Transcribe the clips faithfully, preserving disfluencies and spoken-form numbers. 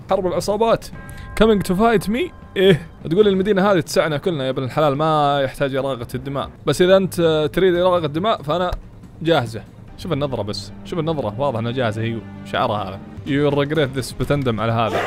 حرب العصابات coming to fight me. ايه تقول المدينة هذه تسعنا كلنا يا ابن الحلال، ما يحتاج إراقة الدماء، بس إذا أنت تريد إراقة الدماء فأنا جاهزة. شوف النظرة بس، شوف النظرة واضح أنها جاهزة، هي شعرها هذا you regret this، بتندم على هذا.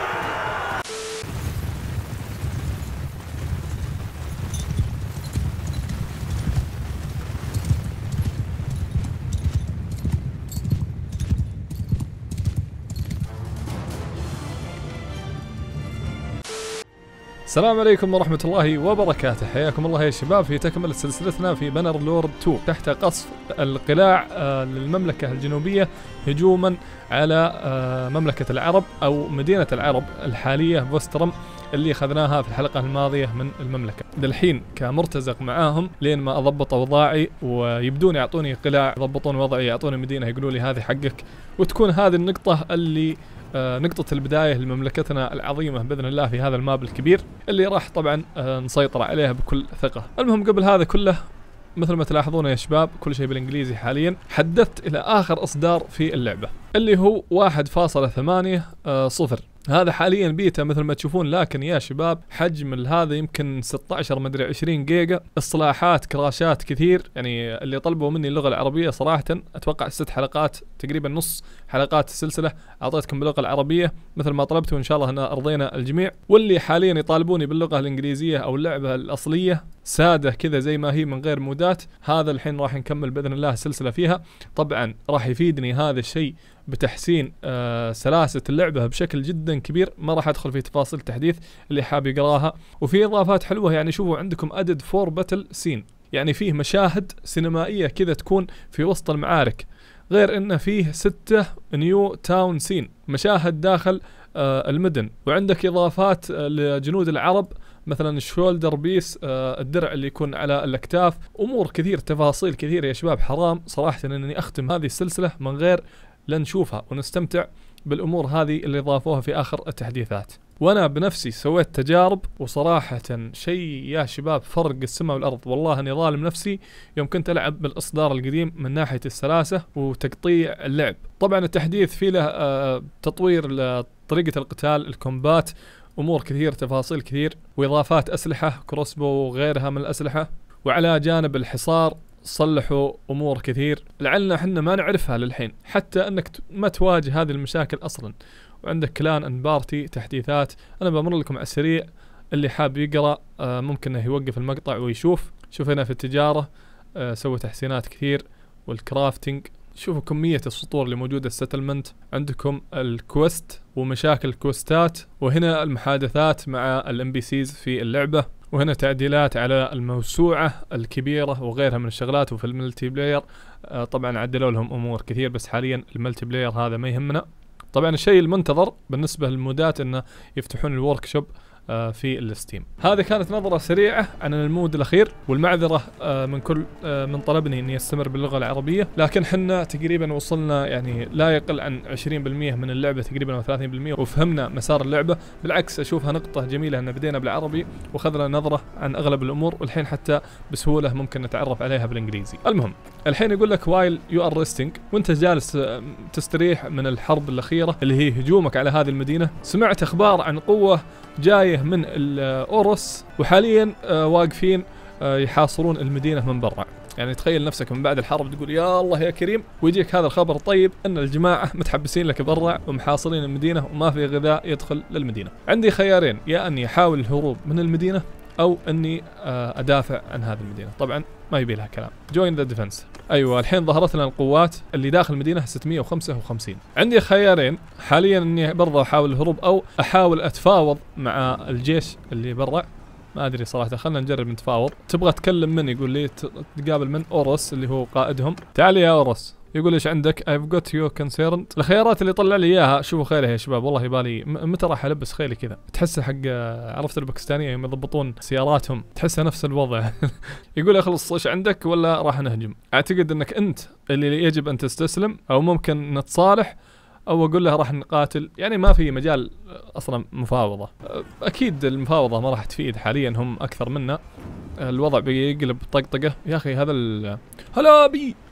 السلام عليكم ورحمة الله وبركاته، حياكم الله يا شباب في تكملة سلسلتنا في بانر لورد اثنين تحت قصف القلاع للمملكة الجنوبية هجوما على مملكة العرب أو مدينة العرب الحالية بوسترم اللي أخذناها في الحلقة الماضية من المملكة. للحين كمرتزق معاهم لين ما أضبط أوضاعي ويبدون يعطوني قلاع، يضبطون وضعي، يعطوني مدينة، يقولوا لي هذه حقك، وتكون هذه النقطة اللي آه نقطة البداية لمملكتنا العظيمة بإذن الله في هذا الماب الكبير اللي راح طبعا آه نسيطر عليها بكل ثقة. المهم قبل هذا كله مثل ما تلاحظون يا شباب كل شيء بالإنجليزي حاليا. حدثت إلى آخر إصدار في اللعبة اللي هو واحد فاصلة ثمانية صفر، هذا حاليا بيتا مثل ما تشوفون، لكن يا شباب حجم هذا يمكن ستة عشر مدري عشرين جيجا، اصلاحات كراشات كثير، يعني اللي طلبوا مني اللغة العربية صراحة اتوقع ست حلقات تقريبا نص حلقات السلسلة اعطيتكم باللغة العربية مثل ما طلبت، وان شاء الله هنا ارضينا الجميع. واللي حاليا يطالبوني باللغة الانجليزية او اللعبة الاصلية سادة كذا زي ما هي من غير مودات، هذا الحين راح نكمل باذن الله السلسلة فيها. طبعا راح يفيدني هذا الشيء بتحسين آه سلاسة اللعبة بشكل جدا كبير، ما راح ادخل في تفاصيل التحديث اللي حاب يقراها. وفي اضافات حلوة، يعني شوفوا عندكم ادد فور باتل سين، يعني فيه مشاهد سينمائية كذا تكون في وسط المعارك، غير انه فيه ستة نيو تاون سين، مشاهد داخل آه المدن. وعندك اضافات آه لجنود العرب مثلا الشولدر بيس، آه الدرع اللي يكون على الاكتاف، امور كثير، تفاصيل كثير يا شباب. حرام صراحة انني اختم هذه السلسلة من غير لا نشوفها ونستمتع بالامور هذه اللي ضافوها في اخر التحديثات. وانا بنفسي سويت تجارب وصراحة شيء يا شباب فرق السماء والارض، والله اني ظالم نفسي يوم كنت العب بالاصدار القديم من ناحية السلاسة وتقطيع اللعب. طبعا التحديث فيه له آه تطوير لطريقة القتال، الكومبات، امور كثير، تفاصيل كثير، واضافات اسلحة كروسبو وغيرها من الاسلحة. وعلى جانب الحصار صلحوا امور كثير لعلنا احنا ما نعرفها للحين، حتى انك ما تواجه هذه المشاكل اصلا. وعندك كلان ان بارتي تحديثات، انا بمر لكم على السريع، اللي حاب يقرا آه ممكن انه يوقف المقطع ويشوف. شوف هنا في التجارة آه سووا تحسينات كثير، والكرافتنج، شوفوا كمية السطور اللي موجودة، السيتلمنت، عندكم الكوست ومشاكل الكوستات، وهنا المحادثات مع الام بي سيز في اللعبة، وهنا تعديلات على الموسوعة الكبيرة وغيرها من الشغلات. وفي الملتي بلاير آه طبعا عدلوا لهم امور كثير، بس حاليا الملتي بلاير هذا ما يهمنا. طبعا الشيء المنتظر بالنسبة للمودات انه يفتحون الورك شوب آه في الستيم. هذه كانت نظرة سريعة عن المود الأخير، والمعذرة آه من كل آه من طلبني إني أستمر باللغة العربية، لكن حنا تقريبا وصلنا يعني لا يقل عن عشرين بالمئة من اللعبة تقريبا أو ثلاثين بالمئة، وفهمنا مسار اللعبة. بالعكس أشوفها نقطة جميلة أن بدينا بالعربي وخذنا نظرة عن أغلب الأمور، والحين حتى بسهولة ممكن نتعرف عليها بالإنجليزي. المهم الحين يقول لك while you are resting، وأنت جالس تستريح من الحرب الأخيرة اللي هي هجومك على هذه المدينة، سمعت أخبار عن قوة جاية من الأوروس، وحاليا آه واقفين آه يحاصرون المدينة من برا. يعني تخيل نفسك من بعد الحرب تقول يا الله يا كريم، ويجيك هذا الخبر الطيب ان الجماعة متحبسين لك برا ومحاصرين المدينة وما في غذاء يدخل للمدينة. عندي خيارين، يا اني احاول الهروب من المدينة او اني آه ادافع عن هذه المدينة. طبعا ما يبي لها كلام. join the defense. ايوه الحين ظهرت لنا القوات اللي داخل المدينة ستمئة وخمسة وخمسين. عندي خيارين حاليا، اني برضه احاول الهروب او احاول اتفاوض مع الجيش اللي برا. ما ادري صراحة، خلنا نجرب نتفاوض. تبغى تكلم من؟ يقول لي تقابل من اوروس اللي هو قائدهم. تعال يا اوروس. يقول ايش عندك؟ I've got you concerned. الخيارات اللي طلع لي اياها شوفوا خيلها يا شباب، والله يبالي متى راح البس خيلي كذا، تحسه حق عرفت الباكستانية يوم يضبطون سياراتهم، تحسه نفس الوضع. يقول اخلص ايش عندك ولا راح نهجم؟ اعتقد انك انت اللي يجب ان تستسلم، او ممكن نتصالح، او اقول له راح نقاتل. يعني ما في مجال اصلا مفاوضة. اكيد المفاوضة ما راح تفيد، حاليا هم اكثر منا، الوضع بيقلب طقطقة. يا اخي هذا ال هلا بي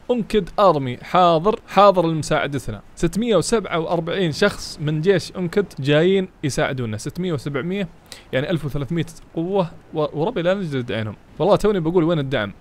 أنكد أرمي حاضر حاضر لمساعدتنا. ستمية وسبعة وأربعين شخص من جيش أنكد جايين يساعدونا. ستمية وسبعمية يعني ألف وثلاثمية قوة، وربي لا نجلد عينهم. والله توني بقول وين الدعم.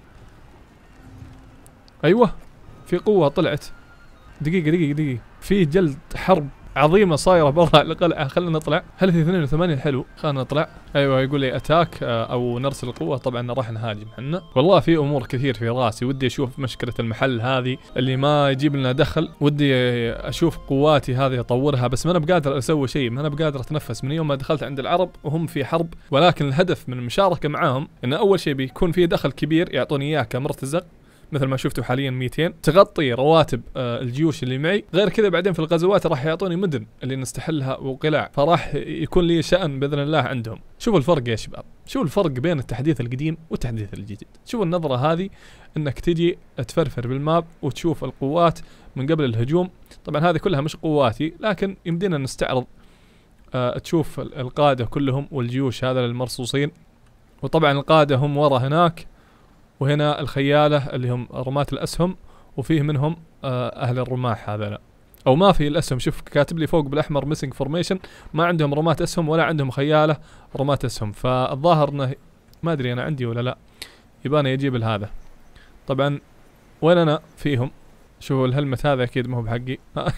أيوة في قوة طلعت. دقيقة دقيقة دقيقة، في جلد حرب عظيمة صايرة برا القلعة. خلينا نطلع. هل في اثنين وثمانين؟ حلو، خلينا نطلع. ايوه يقول لي اتاك او نرسل القوة. طبعا راح نهاجم احنا. والله في امور كثير في راسي، ودي اشوف مشكلة المحل هذه اللي ما يجيب لنا دخل. ودي اشوف قواتي هذه اطورها، بس ما انا بقادر اسوي شيء، ما انا بقادر اتنفس من يوم ما دخلت عند العرب وهم في حرب. ولكن الهدف من المشاركة معاهم ان اول شيء بيكون في دخل كبير يعطوني اياه كمرتزق، مثل ما شفتوا حاليا مئتين تغطي رواتب آه الجيوش اللي معي. غير كذا بعدين في الغزوات راح يعطوني مدن اللي نستحلها وقلاع، فراح يكون لي شأن بإذن الله عندهم. شوفوا الفرق يا شباب، شوفوا الفرق بين التحديث القديم والتحديث الجديد. شوفوا النظرة هذه، انك تجي تفرفر بالماب وتشوف القوات من قبل الهجوم. طبعا هذه كلها مش قواتي، لكن يمدينا نستعرض آه تشوف القادة كلهم والجيوش هذا المرصوصين. وطبعا القادة هم ورا هناك، وهنا الخيالة اللي هم رماة الأسهم، وفيه منهم آه أهل الرماح هذا. أو ما في الأسهم، شوف كاتب لي فوق بالأحمر ميسنج فورميشن، ما عندهم رماة أسهم ولا عندهم خيالة رماة أسهم. فالظاهر انه ما أدري أنا عندي ولا لا، يباني يجيب هذا. طبعا وين أنا فيهم؟ شوفوا الهلمت هذا أكيد ما هو بحقي.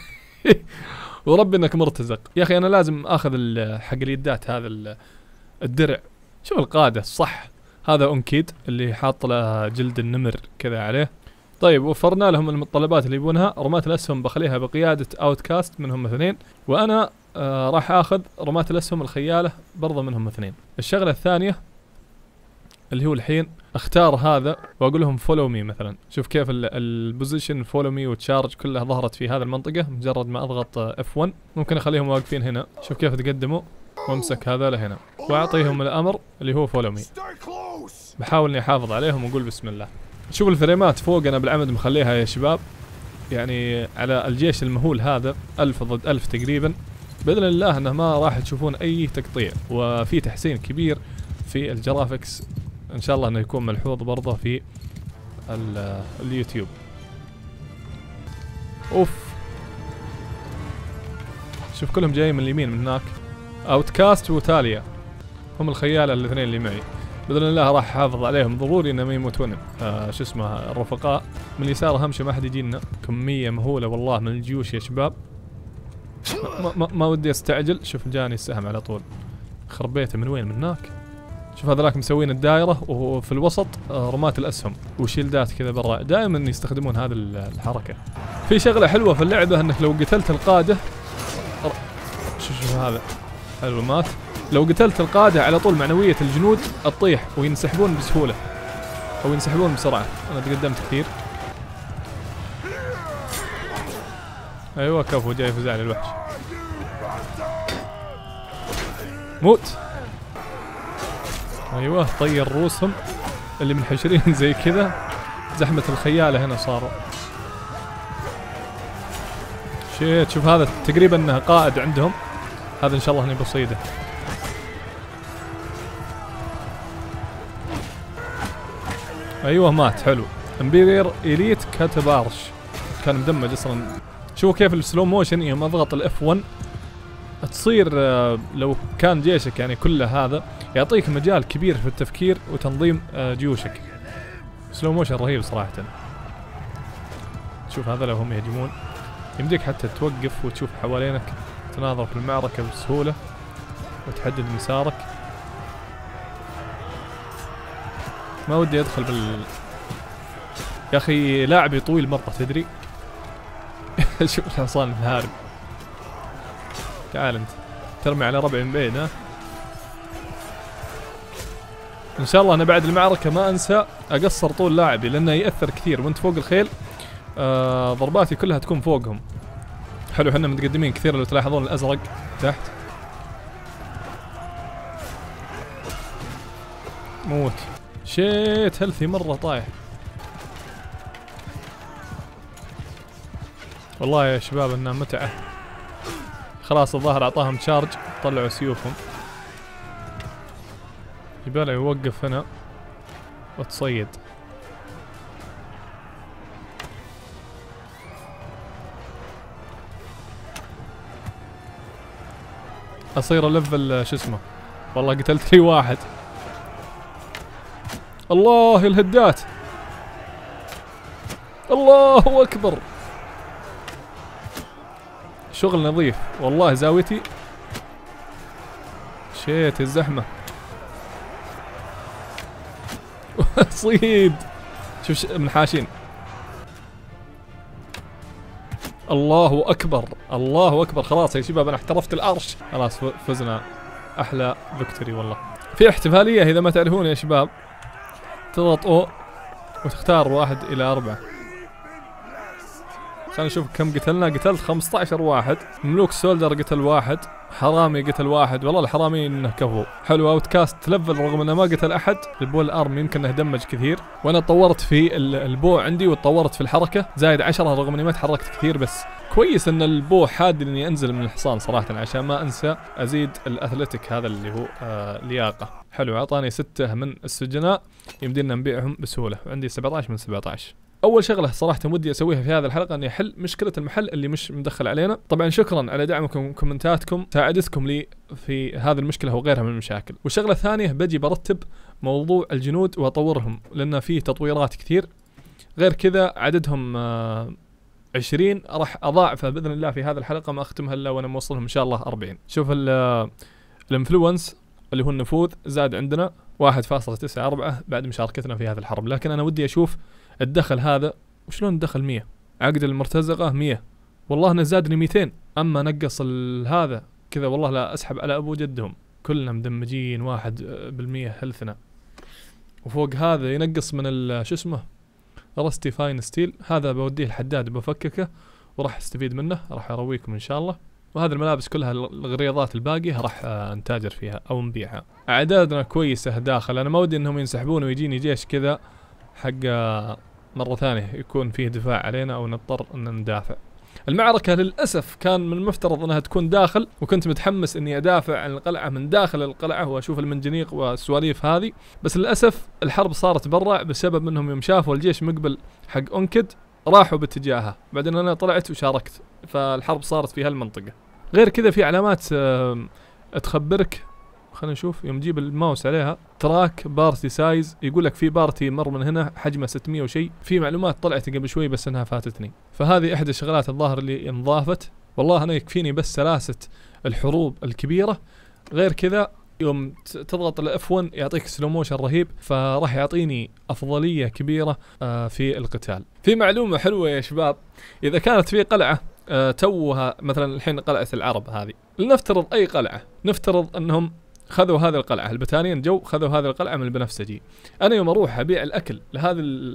ورب إنك مرتزق يا أخي. أنا لازم أخذ حق اليدات هذا الدرع. شوف القادة صح، هذا أنكيد اللي حاط له جلد النمر كذا عليه. طيب وفرنا لهم المتطلبات اللي يبونها. رماة الأسهم بخليها بقيادة أوتكاست منهم اثنين، وأنا آه راح آخذ رماة الأسهم الخيالة برضه منهم اثنين. الشغلة الثانية اللي هو الحين اختار هذا وأقول لهم فولو مي مثلا. شوف كيف البوزيشن فولو مي وتشارج كلها ظهرت في هذا المنطقة. مجرد ما أضغط اف ون ممكن أخليهم واقفين هنا. شوف كيف تقدموا، وامسك هذا لهنا وأعطيهم الأمر اللي هو فولو مي. بحاول اني احافظ عليهم واقول بسم الله. شوف الفريمات فوق انا بالعمد مخليها يا شباب، يعني على الجيش المهول هذا ألف ضد ألف تقريبا. بإذن الله انه ما راح تشوفون اي تقطيع، وفي تحسين كبير في الجرافيكس ان شاء الله انه يكون ملحوظ برضه في اليوتيوب. اوف شوف كلهم جايين من اليمين من هناك. اوتكاست وتاليا هم الخيالة الاثنين اللي معي. بإذن الله راح احافظ عليهم، ضروري انهم يموتون. آه شو اسمه الرفقاء من اليسار اهم شيء ما حد يجينا. كمية مهولة والله من الجيوش يا شباب. ما, ما, ما ودي استعجل. شوف جاني السهم على طول، خربيته من وين؟ من هناك. شوف هذولاك مسوين الدائرة، وفي الوسط آه رماة الاسهم وشيلدات كذا برا. دائما يستخدمون هذه الحركة. في شغلة حلوة في اللعبة انك لو قتلت القادة، شوف شوف هذا حلو مات. لو قتلت القادة على طول معنوية الجنود تطيح وينسحبون بسهولة او ينسحبون بسرعة. انا تقدمت كثير. ايوه كفو جاي يفزع لي الوحش. موت. ايوه طير رؤوسهم اللي منحشرين زي كذا. زحمة الخيالة هنا صاروا. شيت شوف هذا تقريبا انه قائد عندهم. هذا ان شاء الله اني بصيده. ايوه مات. حلو. امبيرير اليت كاتبارش كان مدمج اصلا. شوفوا كيف السلو موشن يوم اضغط الاف ون تصير آه لو كان جيشك يعني كله هذا يعطيك مجال كبير في التفكير وتنظيم آه جيوشك. سلو موشن رهيب صراحة. شوف هذا لو هم يهجمون يمديك حتى توقف وتشوف حوالينك، تناظر في المعركة بسهولة وتحدد مسارك. ما ودي ادخل بال يا اخي لاعبي طويل مرة تدري. شوف الحصان الهارب. تعال انت ترمي على ربعي من بعيد. ها ان شاء الله انا بعد المعركة ما انسى اقصر طول لاعبي لانه يأثر كثير وانت فوق الخيل. آه ضرباتي كلها تكون فوقهم. حلو احنا متقدمين كثير لو تلاحظون الازرق تحت. موت. شيت هيلثي مرة طايح. والله يا شباب انها متعة. خلاص الظاهر اعطاهم تشارج طلعوا سيوفهم. يباله يوقف هنا وتصيد. اصير ليفل شو اسمه. والله قتلت لي واحد. الله الهدات، الله اكبر، شغل نظيف والله. زاويتي شيت الزحمة. صيد، شوف منحاشين. الله اكبر، الله اكبر. خلاص يا شباب انا احترفت الارش. خلاص فزنا، احلى فيكتوري والله. في احتفالية اذا ما تعرفون يا شباب، تضغط او وتختار واحد الى اربعة. خلينا نشوف كم قتلنا. قتلت خمسة عشر واحد. ملوك سولدر قتل واحد، حرامي قتل واحد. والله الحرامي انه كفو. حلو. اوت كاست ليفل رغم انه ما قتل احد. البو الارم يمكن انه دمج كثير، وانا تطورت في البو عندي وتطورت في الحركة زايد عشرة رغم اني ما تحركت كثير. بس كويس ان البو حاد اني انزل من الحصان صراحة عشان ما انسى ازيد الاثلتيك هذا اللي هو آه لياقة. حلو. اعطاني ستة من السجناء يمدينا نبيعهم بسهولة، وعندي سبعة عشر من سبعة عشر. اول شغله صراحه ودي اسويها في هذه الحلقه اني احل مشكله المحل اللي مش مدخل علينا. طبعا شكرا على دعمكم وكومنتاتكم، ساعدتكم لي في هذه المشكله وغيرها من المشاكل. والشغله الثانيه بجي برتب موضوع الجنود واطورهم، لان فيه تطويرات كثير. غير كذا عددهم آه عشرين، راح اضاعفه باذن الله في هذه الحلقه، ما اختمها الا وانا موصلهم ان شاء الله أربعين. شوف الانفلونس اللي هو النفوذ زاد عندنا واحد فاصلة تسعة أربعة بعد مشاركتنا في هذه الحرب. لكن انا ودي اشوف الدخل هذا وشلون الدخل مية. عقد المرتزقة مية، والله انه زادني ميتين. اما نقص هذا كذا والله لا اسحب على ابو جدهم. كلنا مدمجين واحد بالمية هلثنا. وفوق هذا ينقص من شو اسمه رستي فاين ستيل. هذا بوديه الحداد بفككه وراح استفيد منه، راح ارويكم ان شاء الله. وهذه الملابس كلها الغريضات الباقية راح نتاجر فيها او نبيعها. اعدادنا كويسة داخل. انا ما ودي انهم ينسحبون ويجيني جيش كذا حق مرة ثانية يكون فيه دفاع علينا او نضطر ان ندافع. المعركة للأسف كان من المفترض انها تكون داخل، وكنت متحمس اني ادافع عن القلعة من داخل القلعة واشوف المنجنيق والسواليف هذه. بس للأسف الحرب صارت برا بسبب انهم يوم شافوا الجيش مقبل حق أنكد راحوا باتجاهها. بعدين انا طلعت وشاركت، فالحرب صارت في هالمنطقة. غير كذا في علامات تخبرك. خلينا نشوف يوم نجيب الماوس عليها تراك بارتي سايز، يقول لك في بارتي مر من هنا حجمه ستمية وشيء. في معلومات طلعت قبل شوي بس انها فاتتني، فهذه احدى الشغلات الظاهر اللي انضافت. والله انا يكفيني بس سلاسة الحروب الكبيرة. غير كذا يوم تضغط الاف واحد يعطيك سلو موشن رهيب، فراح يعطيني افضلية كبيرة في القتال. في معلومة حلوة يا شباب، اذا كانت في قلعة توها مثلا الحين قلعة العرب هذه، لنفترض اي قلعة، نفترض انهم خذوا هذه القلعة، البتانيين جو خذوا هذه القلعة من البنفسجي. أنا يوم أروح أبيع الأكل لهذه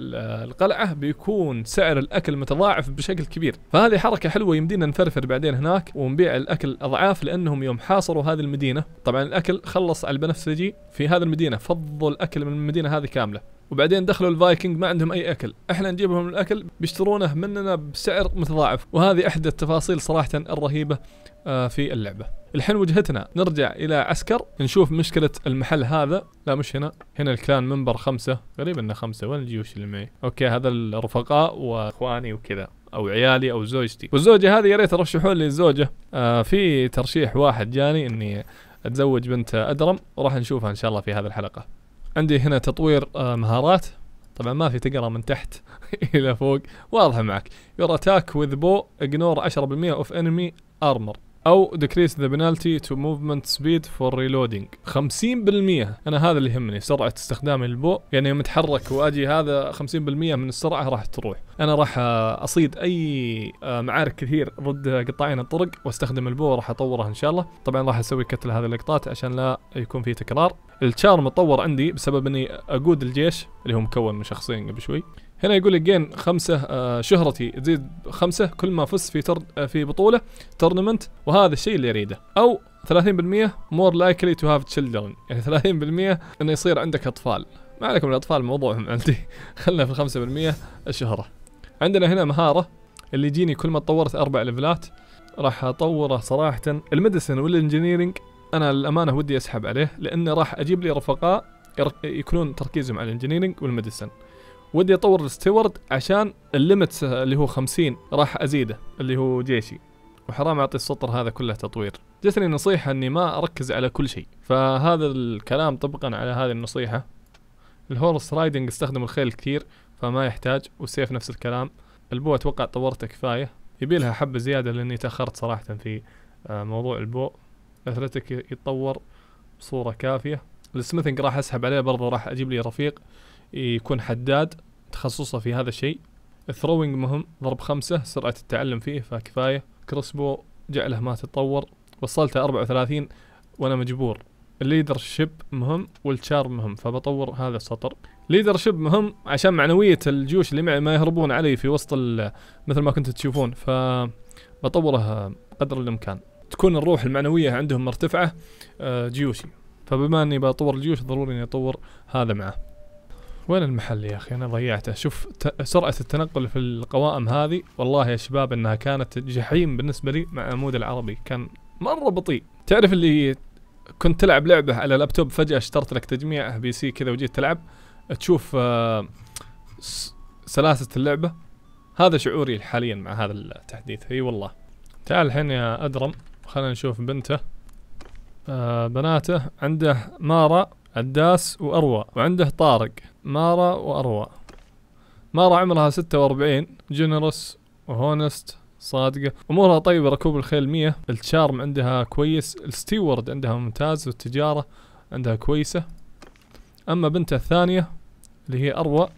القلعة بيكون سعر الأكل متضاعف بشكل كبير. فهذه حركة حلوة يمدينا نفرفر بعدين هناك ونبيع الأكل أضعاف، لأنهم يوم حاصروا هذه المدينة طبعا الأكل خلص على البنفسجي في هذه المدينة، فضوا الأكل من المدينة هذه كاملة. وبعدين دخلوا الفايكنج ما عندهم أي أكل، إحنا نجيبهم الأكل بيشترونه مننا بسعر متضاعف. وهذه إحدى التفاصيل صراحة الرهيبة في اللعبة. الحين وجهتنا نرجع إلى عسكر نشوف مشكلة المحل هذا. لا مش هنا، هنا الكلان منبر خمسة، غريب إنه خمسة. وين الجيوش اللي معي؟ أوكي هذا الرفقاء وإخواني وكذا، أو عيالي أو زوجتي. والزوجة هذه يا ريت ترشحون لي الزوجة. آه في ترشيح واحد جاني إني أتزوج بنت أدرم، وراح نشوفها إن شاء الله في هذه الحلقة. عندي هنا تطوير آه مهارات، طبعا ما في تقرا من تحت إلى فوق، واضحة معك. Your attack with bow ignore عشرة بالمية of enemy armor أو decrease the penalty to movement speed for reloading. خمسين بالمية أنا هذا اللي يهمني، سرعة استخدام البو. يعني يوم أتحرك وأجي هذا خمسين بالمية من السرعة راح تروح. أنا راح أصيد أي معارك كثير ضد قطاعين الطرق واستخدم البو، راح أطوره إن شاء الله. طبعا راح أسوي كتل هذه اللقطات عشان لا يكون في تكرار. الشارم متطور عندي بسبب إني أقود الجيش اللي هو مكون من شخصين قبل شوي. هنا يقول لك جين خمسة آه شهرتي تزيد خمسة كل ما فزت في تر آه في بطولة تورنمنت، وهذا الشيء اللي يريده. أو ثلاثين بالمية more likely to have children، يعني ثلاثين بالمية إنه يصير عندك أطفال. ما عليكم الأطفال موضوعهم عندي، خلنا في الخمسة بالمية الشهرة. عندنا هنا مهارة اللي يجيني كل ما تطورت أربع ليفلات راح أطوره صراحة. الميديسن والإنجينيرينج أنا الأمانة ودي أسحب عليه، لأنه راح أجيب لي رفقاء يكونون تركيزهم على الإنجينيرينج والميديسن. ودي اطور الستيورد عشان الليمت اللي هو خمسين راح ازيده اللي هو جيشي. وحرام اعطي السطر هذا كله تطوير. جتني نصيحة اني ما اركز على كل شيء، فهذا الكلام طبقا على هذه النصيحة. الهورس رايدنج استخدم الخيل كثير فما يحتاج، والسيف نفس الكلام. البو اتوقع طورته كفاية، يبيلها حبة زيادة لاني تأخرت صراحة في موضوع البو. اثلتيك يتطور بصورة كافية. السميثنج راح اسحب عليه برضه، راح اجيب لي رفيق يكون حداد تخصصه في هذا الشيء. الثروينج مهم، ضرب خمسة سرعة التعلم فيه فكفاية. كروسبو جعله ما تتطور، وصلته أربعة وثلاثين وانا مجبور. الليدر شيب مهم والتشارم مهم، فبطور هذا السطر. ليدر شيب مهم عشان معنوية الجيوش اللي معي ما يهربون علي في وسط مثل ما كنتوا تشوفون، فبطوره قدر الامكان تكون الروح المعنوية عندهم مرتفعة جيوشي. فبما اني بطور الجيوش ضروري اني اطور هذا معه. وين المحل يا اخي؟ انا ضيعته. شوف سرعة التنقل في القوائم هذه والله يا شباب انها كانت جحيم بالنسبة لي مع عمود العربي، كان مرة بطيء. تعرف اللي كنت تلعب لعبة على لابتوب فجأة اشترت لك تجميع بي سي كذا وجيت تلعب تشوف آه سلاسة اللعبة؟ هذا شعوري حاليا مع هذا التحديث. اي والله. تعال الحين يا ادرم خلينا نشوف بنته. آه بناته عنده مارا، عداس واروى، وعنده طارق. مارا واروى. مارا عمرها ستة وأربعين، جنرس وهونست، صادقة، امورها طيبة، ركوب الخيل مية، التشارم عندها كويس، الستيورد عندها ممتاز، والتجارة عندها كويسة. اما بنتها الثانية اللي هي اروى،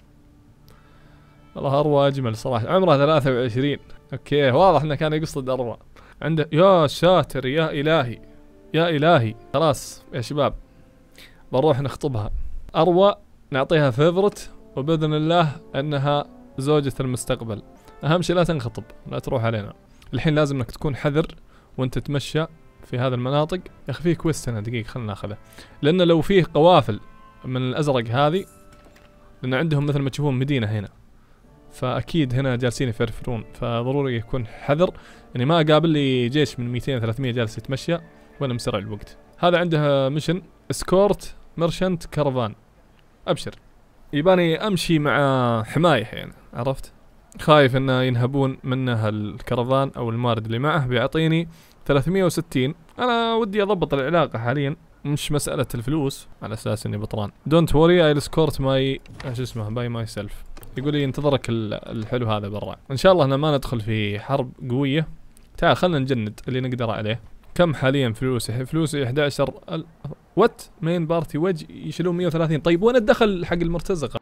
والله اروى اجمل صراحة، عمرها ثلاثة وعشرين. اوكي واضح انه كان يقصد اروى. عنده يا ساتر يا الهي يا الهي. خلاص يا شباب بروح نخطبها. اروى نعطيها فيفرت، وباذن الله انها زوجة المستقبل. اهم شيء لا تنخطب، لا تروح علينا. الحين لازم انك تكون حذر وانت تتمشى في هذه المناطق. يا اخي فيه كويست هنا، دقيقة خلنا ناخذه، لان لو فيه قوافل من الازرق هذه، لان عندهم مثل ما تشوفون مدينة هنا، فاكيد هنا جالسين يفرفرون، فضروري يكون حذر اني ما اقابل لي جيش من مئتين ثلاثمية جالس يتمشى وانا مسرع الوقت. هذا عنده ميشن اسكورت مرشنت كارفان. ابشر، يباني امشي مع حماية يعني، عرفت؟ خايف انه ينهبون منه الكرفان او المارد اللي معه. بيعطيني ثلاثمية وستين. انا ودي اضبط العلاقة حاليا، مش مسألة الفلوس، على اساس اني بطران. دونت وري اي سكورت ماي ايش اسمه باي ماي سيلف. يقول لي ينتظرك الحلو هذا برا. ان شاء الله احنا ما ندخل في حرب قوية. تعال خلنا نجند اللي نقدر عليه. كم حاليا فلوسي؟ فلوسي احد عشر ال... وات مين بارتي وجه يشيلون مية وثلاثين. طيب وين الدخل حق المرتزقة؟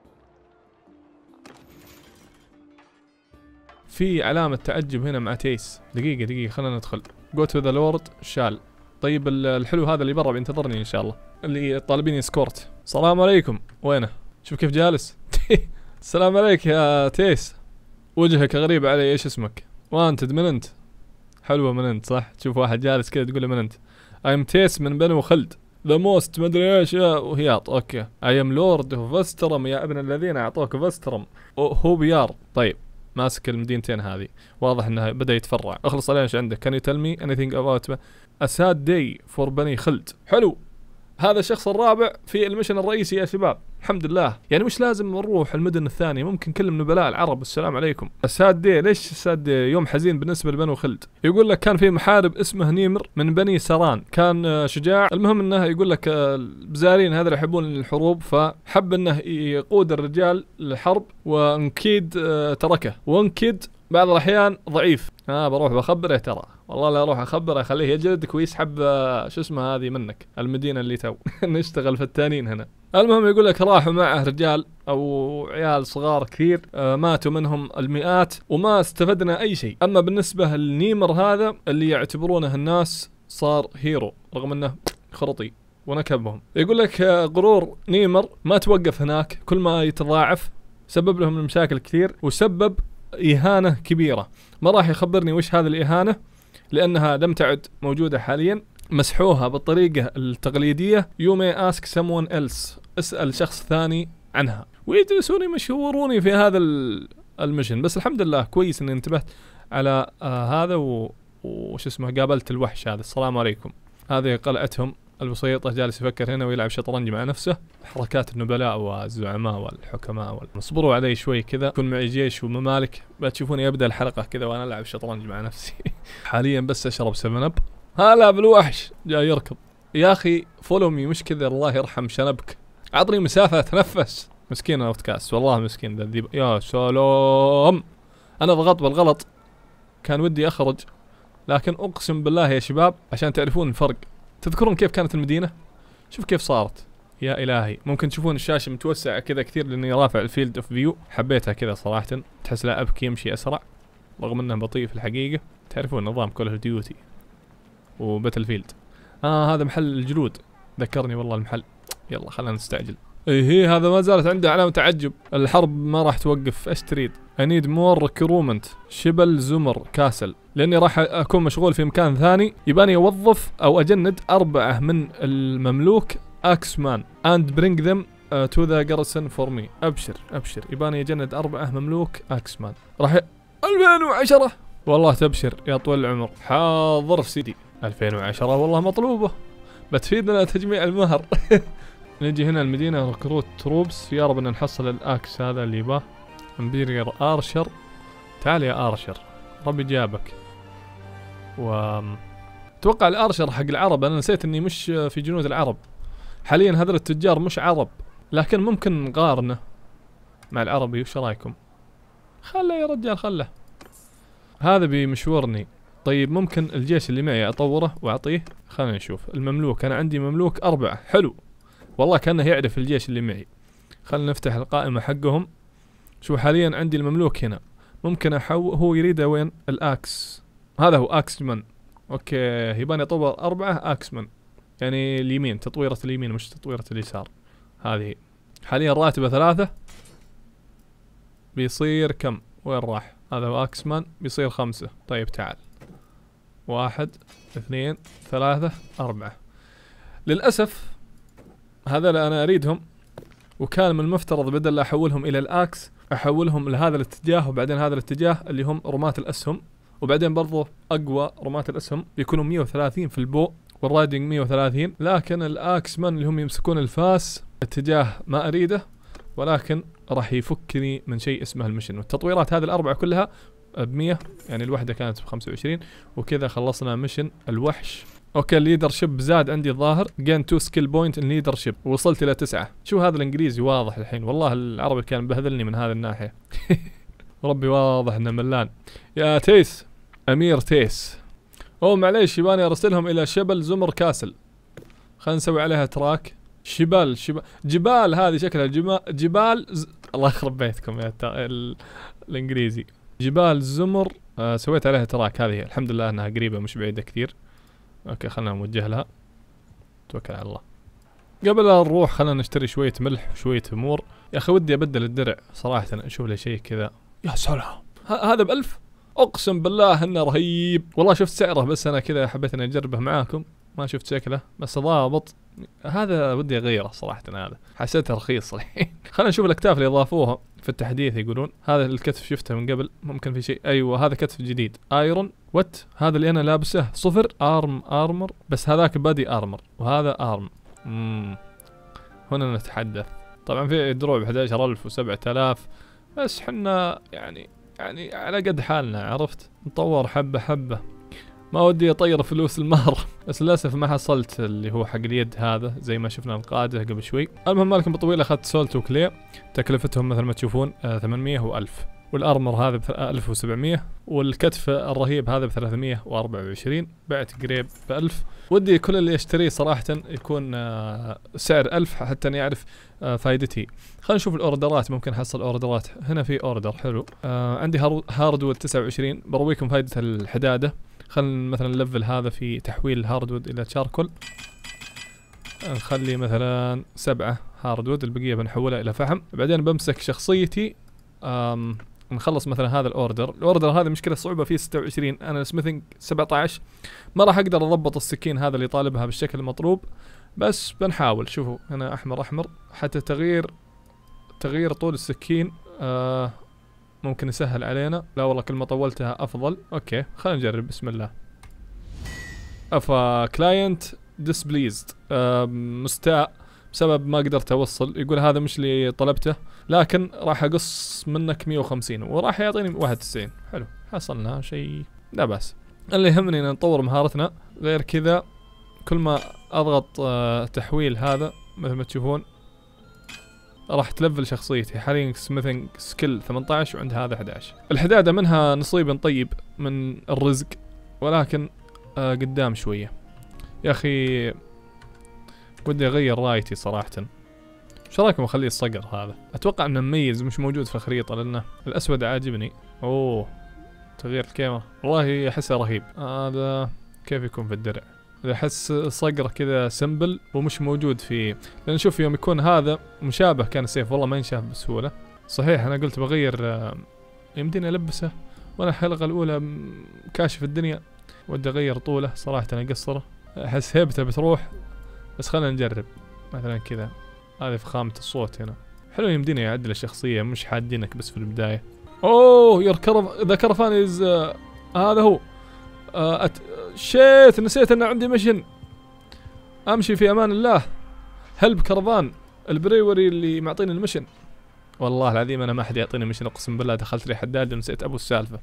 في علامة تعجب هنا مع تيس. دقيقة دقيقة خلنا ندخل. جو تو ذا لورد شال. طيب الحلو هذا اللي برا بينتظرني ان شاء الله، اللي طالبين سكورت. السلام عليكم. وينه؟ شوف كيف جالس. السلام عليك يا تيس، وجهك غريب علي، ايش اسمك؟ وانت من انت؟ حلوة من انت صح؟ تشوف واحد جالس كذا تقول له من انت؟ ايم تيس من بنو خلد، ذا موست مدري ايش وهياط. اوكي ايم لورد اوف فسترم، يا ابن الذين اعطوك فسترم. هو بيار. طيب ماسك المدينتين هذه، واضح انه بدا يتفرع. اخلص عليه ايش عندك؟ كان يو تيل مي اني ثينج اباوت ا ساد داي فور بني خلد. حلو، هذا الشخص الرابع في المشن الرئيسي يا شباب، الحمد لله. يعني مش لازم نروح المدن الثانية، ممكن كل نبلاء العرب. السلام عليكم. الساد دي، ليش الساد دي؟ يوم حزين بالنسبة لبنو خلد. يقول لك كان في محارب اسمه نيمر من بني سران، كان شجاع. المهم انه يقول لك البزارين هذول يحبون الحروب، فحب انه يقود الرجال للحرب، وانكيد تركه. وانكيد بعض الاحيان ضعيف. ها آه بروح بخبره ترى، والله لا اروح اخبره اخليه يجلدك ويسحب شو اسمه هذه منك، المدينة اللي تو نشتغل فتانين هنا. المهم يقول لك راحوا معه رجال او عيال صغار كثير، آه ماتوا منهم المئات وما استفدنا اي شيء. اما بالنسبة للنيمر هذا اللي يعتبرونه الناس صار هيرو رغم انه خرطي ونكبهم. يقول لك آه غرور نيمر ما توقف هناك، كل ما يتضاعف سبب لهم المشاكل كثير، وسبب إهانة كبيرة. ما راح يخبرني وش هذه الإهانة لأنها لم تعد موجودة حاليا. مسحوها بالطريقة التقليدية. you may ask someone else، اسأل شخص ثاني عنها. ويجلسوني مشوروني في هذا المشن، بس الحمد لله كويس اني انتبهت على آه هذا و... وش اسمه قابلت الوحش هذا. السلام عليكم. هذه قلعتهم البسيطة، جالس يفكر هنا ويلعب شطرنج مع نفسه. حركات النبلاء والزعماء والحكماء وال... اصبروا علي شوي كذا، يكون معي جيش وممالك، بتشوفوني ابدا الحلقة كذا وانا العب شطرنج مع نفسي. حاليا بس اشرب سفن اب. هلا بالوحش جاي يركض. يا اخي فولو مي مش كذا، الله يرحم شنبك، اعطني مسافة اتنفس. مسكين اوتكاست والله مسكين ذا الذيب. يا سلام، انا ضغطت بالغلط، كان ودي اخرج، لكن اقسم بالله يا شباب عشان تعرفون الفرق. تذكرون كيف كانت المدينة؟ شوف كيف صارت. يا الهي، ممكن تشوفون الشاشة متوسعة كذا كثير لاني رافع الفيلد اوف فيو. حبيتها كذا صراحة، تحس لا ابكي يمشي اسرع رغم انه بطيء في الحقيقة. تعرفون نظام كول اوف ديوتي وباتل فيلد. اه هذا محل الجلود، ذكرني والله المحل. يلا خلينا نستعجل. ايه هي هذا ما زالت عنده علامة تعجب. الحرب ما راح توقف. ايش تريد؟ I need more recruitment. شبل زمر كاسل. لاني راح اكون مشغول في مكان ثاني، يباني اوظف او اجند اربعة من المملوك اكسمان and bring them uh, to the garrison for me. ابشر ابشر، يباني اجند اربعة مملوك اكسمان. راح ألفين وعشرة. والله تبشر يا طويل العمر. حاضر في سيدي. ألفين وعشرة والله مطلوبة، بتفيدنا تجميع المهر. نجي هنا المدينة ركروت تروبس. يا رب ان نحصل الاكس هذا اللي يباه. امبيريال ارشر، تعال يا ارشر، ربي جابك. و اتوقع الارشر حق العرب، انا نسيت اني مش في جنود العرب. حاليا هذول التجار مش عرب، لكن ممكن نقارنه مع العربي. وش رايكم؟ خله يا رجال خله، هذا بيمشورني. طيب ممكن الجيش اللي معي اطوره واعطيه. خلينا نشوف المملوك. انا عندي مملوك اربعة، حلو والله، كانه يعرف الجيش اللي معي. خلينا نفتح القائمة حقهم. شو حاليا عندي المملوك هنا، ممكن احو هو يريده وين؟ الاكس، هذا هو اكسمن. اوكي يباني اطور اربعة اكسمن، يعني اليمين، تطويرة اليمين مش تطويرة اليسار. هذه حاليا راتبه ثلاثة، بيصير كم؟ وين راح؟ هذا هو اكسمان، بيصير خمسة. طيب تعال، واحد اثنين ثلاثة أربعة. للأسف هذا اللي أنا أريدهم، وكان من المفترض بدل لا أحولهم إلى الأكس أحولهم لهذا الاتجاه، وبعدين هذا الاتجاه اللي هم رماة الأسهم، وبعدين برضو أقوى رماة الأسهم بيكونوا مية وثلاثين في البو، والرايدنج مية وثلاثين. لكن الأكسمان اللي هم يمسكون الفاس اتجاه ما أريده، ولكن راح يفكني من شيء اسمه المشن. والتطويرات هذه الأربعة كلها بمية، يعني الوحدة كانت بخمسة وعشرين. وكذا خلصنا مشن الوحش. اوكي الليدرشيب زاد عندي الظاهر، جين تو سكيل بوينت ان ليدرشيب، وصلت الى تسعة. شو هذا الانجليزي واضح الحين، والله العربي كان بهذلني من هذه الناحية. ربي واضح انه ملان. يا تيس، امير تيس. اوه معليش يباني ارسلهم الى شبل زمر كاسل. خلينا نسوي عليها تراك. شبال شبال جبال، هذه شكلها جبال جبال ز... الله يخرب بيتكم يا تا... ال... الانجليزي. جبال زمر. آه سويت عليها تراك، هذه الحمد لله انها قريبة مش بعيدة كثير. اوكي خلنا نوجه لها، توكل على الله. قبل لا نروح خلنا نشتري شوية ملح وشوية امور. يا اخي ودي ابدل الدرع صراحة، اشوف له شيء كذا. يا سلام، هذا بألف، اقسم بالله انه رهيب. والله شفت سعره بس انا كذا حبيت اني اجربه معاكم، ما شفت شكله بس ضابط. هذا ودي اغيره صراحة، هذا حسيته رخيص الحين. خلينا نشوف الاكتاف اللي اضافوها في التحديث. يقولون هذا الكتف شفته من قبل، ممكن في شيء. ايوه هذا كتف جديد ايرون. وات هذا اللي انا لابسه صفر ارم ارمر، بس هذاك بادي ارمر وهذا ارم. امم هنا نتحدث. طبعا في دروع ب أحد عشر ألف وسبعة آلاف، بس حنا يعني يعني على قد حالنا، عرفت، نطور حبة حبة. ما ودي اطير فلوس المهر، بس للاسف ما حصلت اللي هو حق اليد هذا زي ما شفنا القادة قبل شوي. المهم مالكم بطويل، اخذت سولت وكلي، تكلفتهم مثل ما تشوفون آه ثمانمية وألف، والارمر هذا ب ألف وسبعمية، والكتف الرهيب هذا ب ثلاثمية وأربعة وعشرين. بعت قريب ب ألف. ودي كل اللي يشتريه صراحة يكون آه سعر ألف حتى اني اعرف آه فايدتي. خلينا نشوف الاوردرات، ممكن احصل اوردرات. هنا في اوردر حلو. آه عندي هاردوود تسعة وعشرين، برويكم فايدة الحدادة. خلينا مثلا نلفل هذا في تحويل الهاردوود الى تشاركول. نخلي مثلا سبعة هاردوود، البقية بنحولها الى فحم. بعدين بمسك شخصيتي، أم نخلص مثلا هذا الاوردر. الاوردر هذا مشكلة الصعوبة فيه ستة وعشرين، انا سميثنج سبعة عشر، ما راح اقدر اضبط السكين هذا اللي طالبها بالشكل المطلوب، بس بنحاول. شوفوا هنا احمر احمر، حتى تغيير تغيير طول السكين آه ممكن يسهل علينا. لا والله كل ما طولتها افضل. اوكي خلينا نجرب، بسم الله. افا كلاينت ديسبليزد، مستاء بسبب ما قدرت اوصل. يقول هذا مش اللي طلبته، لكن راح اقص منك مية وخمسين وراح يعطيني واحد وتسعين. حلو، حصلنا شيء لا بأس. اللي يهمني ان نطور مهارتنا. غير كذا كل ما اضغط آه تحويل هذا مثل ما تشوفون راح تلفل شخصيتي. حاليا سميثنج سكيل ثمانية عشر وعند هذا أحد عشر. الحدادة منها نصيب طيب من الرزق، ولكن آه قدام شوية. يا اخي ودي اغير رايتي صراحة. ايش رايكم اخليه الصقر هذا؟ اتوقع انه مميز مش موجود في الخريطة لانه الاسود عاجبني. اوه تغيير الكاميرا والله احسه رهيب. هذا كيف يكون في الدرع؟ احس صقره كذا سمبل ومش موجود في، لان شوف يوم يكون هذا مشابه كان السيف والله ما ينشاف بسهولة. صحيح انا قلت بغير يمديني البسه وانا الحلقة الاولى كاشف الدنيا، ودي اغير طوله صراحة اقصره. احس هيبته بتروح، بس خلينا نجرب مثلا كذا. هذه فخامة الصوت هنا حلو، يمدينا يعدل الشخصية مش حادينك بس في البداية. اوه يور كرف ذا كرفان از آه هذا هو آه أت... شيت نسيت ان عندي مشن امشي في امان الله. هلب كرفان البريوري اللي معطيني المشن. والله العظيم انا ما حد يعطيني مشن اقسم بالله. دخلت لي حداد ونسيت ابو السالفة.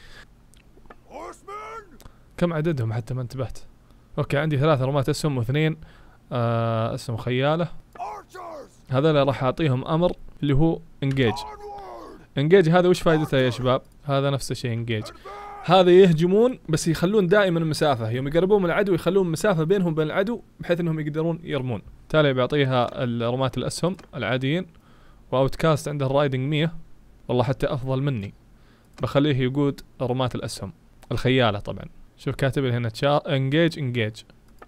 كم عددهم حتى ما انتبهت. اوكي عندي ثلاث رمات اسهم واثنين آه اسهم خيالة. هذا راح اعطيهم امر اللي هو انجيج. انجيج هذا وش فائدته يا شباب؟ هذا نفس الشيء انجيج. هذا يهجمون بس يخلون دائما مسافة، يوم يقربون من العدو يخلون مسافة بينهم وبين العدو بحيث انهم يقدرون يرمون. تالي بيعطيها الرمات الاسهم العاديين. واوت كاست عنده الرايدنج مية، والله حتى افضل مني. بخليه يقود رمات الاسهم الخيالة طبعا. شوف كاتب لي هنا انجيج انجيج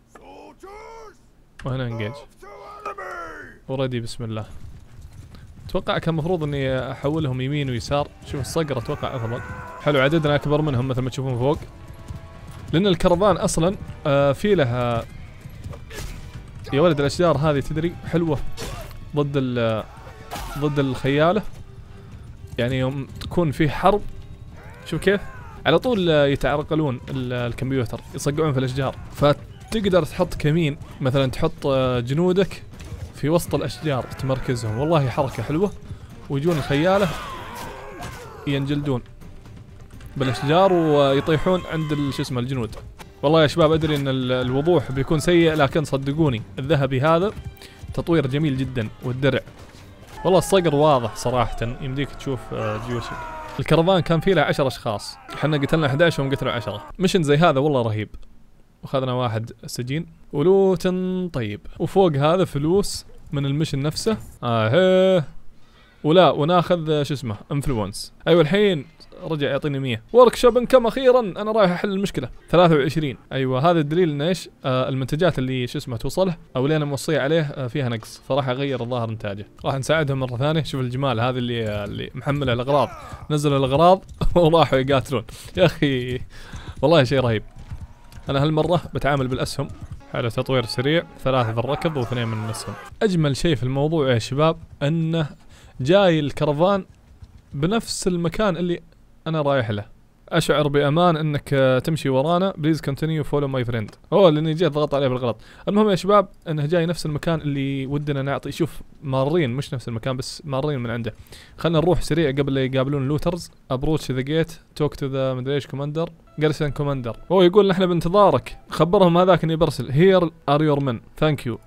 وهنا انجيج اوريدي. بسم الله. اتوقع كان المفروض اني احولهم يمين ويسار. شوف الصقر اتوقع افضل. حلو عددنا اكبر منهم مثل ما تشوفون فوق، لان الكرفان اصلا آه في لها يا ولد الاشجار هذه تدري حلوه ضد ال ضد الخياله. يعني يوم تكون في حرب شوف كيف على طول يتعرقلون الكمبيوتر يصقعون في الاشجار. فتقدر تحط كمين مثلا، تحط جنودك في وسط الاشجار تمركزهم. والله حركة حلوة. ويجون الخيالة ينجلدون بالاشجار ويطيحون عند شو اسمه الجنود. والله يا شباب ادري ان الوضوح بيكون سيء، لكن صدقوني الذهبي هذا تطوير جميل جدا. والدرع والله الصقر واضح صراحة، يمديك تشوف جيوشك. الكرفان كان فيه له عشر اشخاص، احنا قتلنا احد عشر وهم قتلوا عشرة. مشن زي هذا والله رهيب. واخذنا واحد سجين ولوتن طيب. وفوق هذا فلوس من المشن نفسه. اه ولا وناخذ شو اسمه انفلونس. ايوه الحين رجع يعطيني مية. ورك شوب انكم اخيرا، انا رايح احل المشكله. ثلاثة وعشرين. ايوه هذا الدليل ان ايش آه المنتجات اللي شو اسمه توصله او اللي انا موصيه عليه آه فيها نقص، فراح اغير الظاهر انتاجه. راح نساعدهم مره ثانيه. شوف الجمال هذا اللي آه اللي محمل الاغراض، نزلوا الاغراض وراحوا يقاتلون. يا اخي والله شيء رهيب. انا هالمره بتعامل بالاسهم. حلو تطوير سريع، ثلاثة في الركض واثنين من الاسهم. اجمل شيء في الموضوع يا شباب انه جاي الكرفان بنفس المكان اللي انا رايح له. اشعر بامان انك تمشي ورانا. بليز كونتينيو فولو ماي فريند. اوه لاني جيت ضغط عليه بالغلط. المهم يا شباب انه جاي نفس المكان اللي ودنا نعطي. شوف مارين مش نفس المكان بس مارين من عنده. خلنا نروح سريع قبل لا يقابلون اللوترز. ابروتش ذا جيت توك تو ذا مدري ايش كوماندر جارسون كوماندر. هو يقول نحن بانتظارك. خبرهم هذاك اني برسل. هير ار يور من ثانك يو.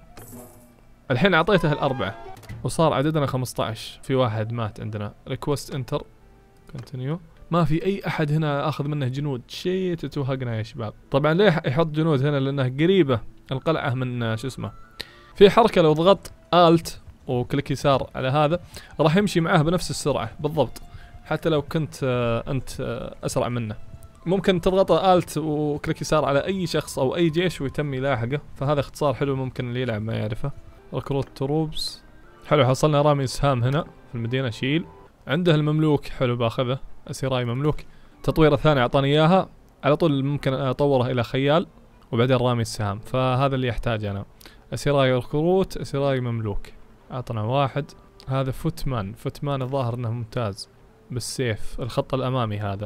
الحين اعطيته الاربعه وصار عددنا خمسة عشر. في واحد مات عندنا. ريكوست انتر كونتينيو. ما في اي احد هنا اخذ منه جنود. شيء تتوهقنا يا شباب. طبعا ليه يحط جنود هنا؟ لانه قريبه القلعه من شو اسمه. في حركه لو ضغطت الت وكليك يسار على هذا راح يمشي معاه بنفس السرعه بالضبط، حتى لو كنت آه انت آه اسرع منه. ممكن تضغط الت وكليك يسار على اي شخص او اي جيش ويتم يلاحقه. فهذا اختصار حلو ممكن اللي يلعب ما يعرفه. ركروت تروبس. حلو حصلنا رامي سهام هنا في المدينه. شيل. عنده المملوك حلو باخذه. اسيراي مملوك. تطوير الثاني اعطاني اياها على طول، ممكن اطوره الى خيال وبعدين رامي السهام. فهذا اللي يحتاجه انا. اسيراي ركروت اسيراي مملوك. اعطنا واحد. هذا فوتمان. فوتمان الظاهر انه ممتاز بالسيف الخط الامامي هذا.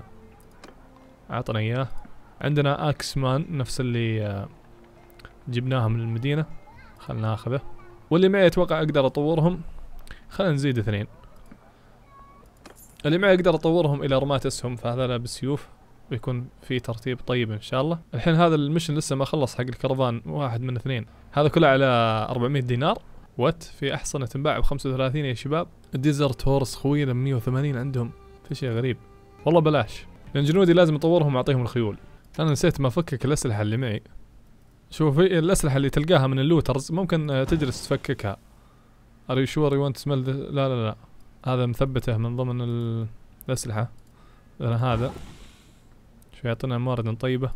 اعطنا اياه. عندنا اكسمان نفس اللي جبناها من المدينة. خلنا ناخذه. واللي معي اتوقع اقدر اطورهم. خلنا نزيد اثنين. اللي معي اقدر اطورهم الى رمات اسهم. فهذا لا بالسيوف ويكون في ترتيب طيب ان شاء الله. الحين هذا المشن لسه ما خلص حق الكرفان، واحد من اثنين. هذا كله على أربعمية دينار. وات في احصنة تنباع ب خمسة وثلاثين يا شباب. الديزرت هورس خوينا ب مية وثمانين عندهم، في شيء غريب والله بلاش، لان جنودي لازم اطورهم واعطيهم الخيول. انا نسيت ما افكك الاسلحة اللي معي. شوف الاسلحة اللي تلقاها من اللوترز ممكن تجلس تفككها. Are you sure you want to smell the... لا لا لا هذا مثبته من ضمن ال... الاسلحة. هذا شوف يعطينا موارد طيبة.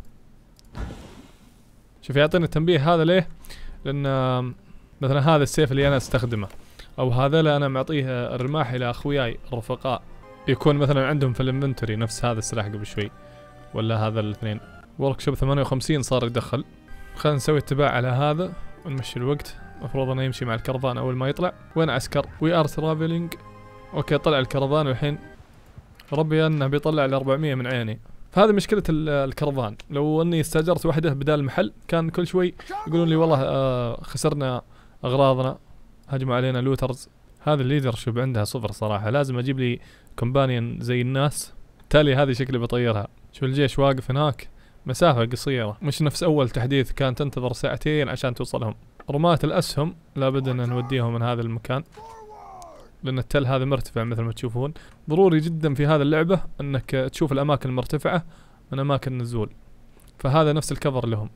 شوف يعطينا التنبيه هذا ليه؟ لأن مثلا هذا السيف اللي أنا استخدمه، أو هذا اللي أنا معطيه الرماح إلى أخوياي الرفقاء، يكون مثلا عندهم في الانفنتوري نفس هذا السلاح قبل شوي، ولا هذا الاثنين. ورك شوب ثمانية وخمسين صار يدخل. خلينا نسوي اتباع على هذا ونمشي الوقت. المفروض انه يمشي مع الكرفان اول ما يطلع. وين عسكر؟ وي ار ترافلينج. اوكي طلع الكرفان، والحين ربي انه بيطلع ال أربعمية من عيني. فهذه مشكلة الكرفان. لو اني استاجرت وحده بدال المحل كان كل شوي يقولون لي والله آه خسرنا اغراضنا، هجموا علينا لوترز. هذا الليدر شوف عندها صفر صراحة، لازم اجيب لي كومبانيون زي الناس. بالتالي هذه شكلي بطيرها. شوف الجيش واقف هناك، مسافة قصيرة، مش نفس اول تحديث كان تنتظر ساعتين عشان توصلهم. رماة الاسهم لابد ان نوديهم من هذا المكان، لأن التل هذا مرتفع مثل ما تشوفون. ضروري جدا في هذه اللعبة أنك تشوف الأماكن المرتفعة من أماكن النزول، فهذا نفس الكفر لهم.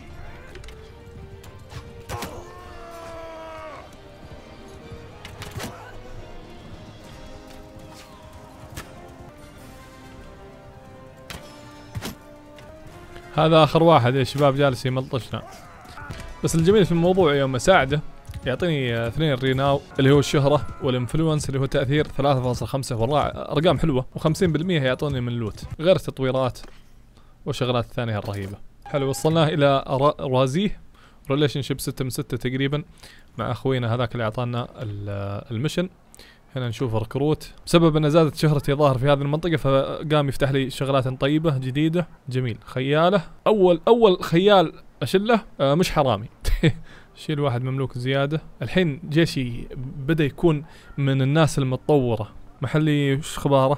هذا آخر واحد يا شباب جالس يملطشنا. بس الجميل في الموضوع يوم أساعده يعطيني اثنين ريناو اللي هو الشهرة، والانفلونس اللي هو تأثير ثلاثة فاصلة خمسة. والله أرقام حلوة، وخمسين بالمية يعطوني من اللوت غير التطويرات والشغلات الثانية الرهيبة. حلو، وصلناه إلى رازيه ريليشن شيب ستة من ستة تقريبا مع أخوينا هذاك اللي أعطانا المشن. هنا نشوف ركروت. بسبب أن زادت شهرتي ظاهر في هذه المنطقة فقام يفتح لي شغلات طيبة جديدة. جميل. خيالة، أول أول خيال أشله آه مش حرامي. شيل واحد مملوك زيادة. الحين جيشي بدأ يكون من الناس المتطورة. محلي وش خباره؟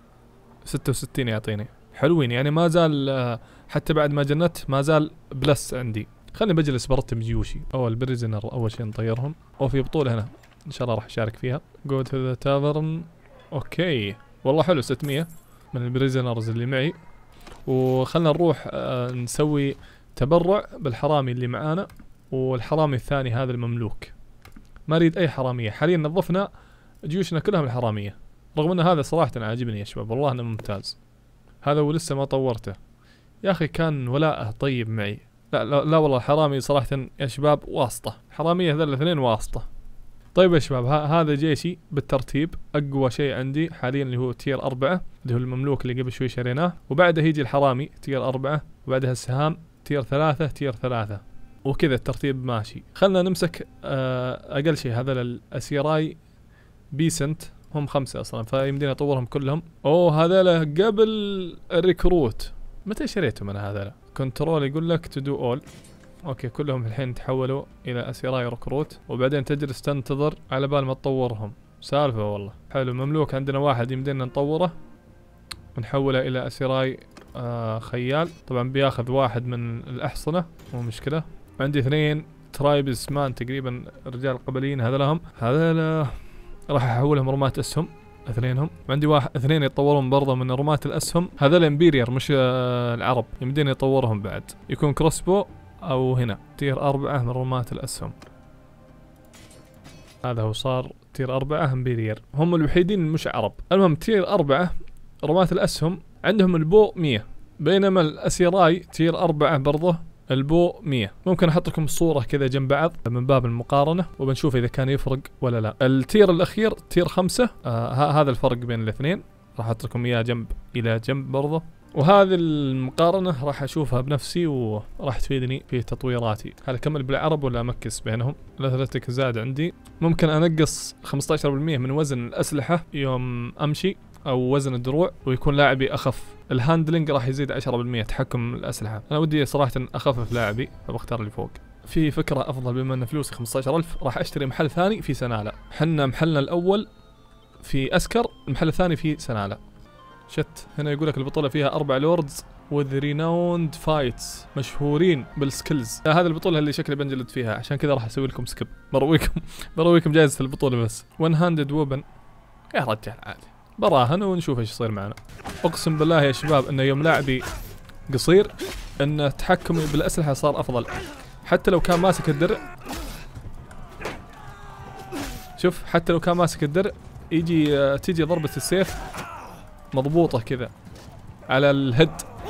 ستة وستين يعطيني. حلوين يعني، ما زال حتى بعد ما جنت ما زال بلس عندي. خلني بجلس برتب جيوشي. اول بريزنر اول شيء نطيرهم. او في بطولة هنا ان شاء الله راح اشارك فيها. جو تو ذا تافرن. اوكي والله حلو، ستمية من البريزنرز اللي معي. وخلنا نروح آه نسوي تبرع بالحرامي اللي معانا، والحرامي الثاني هذا المملوك. ما اريد اي حرامية حاليا، نظفنا جيوشنا كلها من الحرامية، رغم ان هذا صراحة عاجبني يا شباب، والله انه ممتاز. هذا ولسه ما طورته يا اخي، كان ولاءه طيب معي. لا لا, لا والله الحرامي صراحة يا شباب واسطة، حرامية هذول الاثنين واسطة. طيب يا شباب هذا جيشي بالترتيب. اقوى شيء عندي حاليا اللي هو تير أربعة، اللي هو المملوك اللي قبل شوي شريناه، وبعده يجي الحرامي تير أربعة، وبعدها السهام تير ثلاثة تير ثلاثة، وكذا الترتيب ماشي. خلنا نمسك آه اقل شيء هذا الاسيراي بيسنت، هم خمسة اصلا فيمدينا اطورهم كلهم. اوه هذا قبل الريكروت. متى شريتهم انا هذا؟ كنترول يقول لك تو دو اول. اوكي كلهم الحين تحولوا الى اسيراي ريكروت، وبعدين تجلس تنتظر على بال ما تطورهم. سالفة والله. حلو، مملوك عندنا واحد يمدينا نطوره ونحوله الى اسيراي آه خيال. طبعا بياخذ واحد من الاحصنة مو مشكلة. عندي اثنين ترايبز مان تقريبا رجال قبليين، هذا لهم هذا راح احولهم رماة اسهم اثنينهم. عندي واحد اثنين يتطورون برضه من رماة الاسهم، هذا الامبيرير مش آه العرب، يمدينا يطورهم بعد، يكون كروسبو او هنا تير أربعة من رماة الاسهم. هذا هو صار تير أربعة امبيرير، هم الوحيدين مش عرب. المهم تير أربعة رماة الاسهم عندهم البو مية، بينما الاسيراي تير أربعة برضه البو مية. ممكن احط لكم الصورة كذا جنب بعض من باب المقارنة وبنشوف اذا كان يفرق ولا لا. التير الاخير تير خمسة، آه هذا الفرق بين الاثنين، راح احط لكم اياه جنب الى جنب برضه. وهذه المقارنة راح اشوفها بنفسي وراح تفيدني في تطويراتي. هل اكمل بالعرب ولا امكس بينهم؟ الاثلتيك زاد عندي، ممكن انقص خمسة عشر بالمية من وزن الاسلحة يوم امشي او وزن الدروع، ويكون لاعبي اخف. الهاندلنج راح يزيد عشرة بالمية تحكم الاسلحة. انا ودي صراحة اخفف لاعبي فبختار اللي فوق. في فكرة افضل، بما ان فلوسي خمسة عشر ألف راح اشتري محل ثاني في سنالة. حنا محلنا الاول في اسكر، المحل الثاني في سنالة. شت. هنا يقول لك البطولة فيها أربع لوردز with renowned fights، مشهورين بالسكيلز. هذه البطولة اللي شكلي بنجلد فيها، عشان كذا راح اسوي لكم سكيب. برويكم برويكم جائزة البطولة بس. one handed weapon يا رجال عادي، براهن ونشوف ايش يصير معنا. اقسم بالله يا شباب انه يوم لاعبي قصير ان تحكمي بالاسلحة صار افضل، حتى لو كان ماسك الدرع. شوف حتى لو كان ماسك الدرع يجي آه تيجي ضربة السيف مضبوطة كذا على الهد.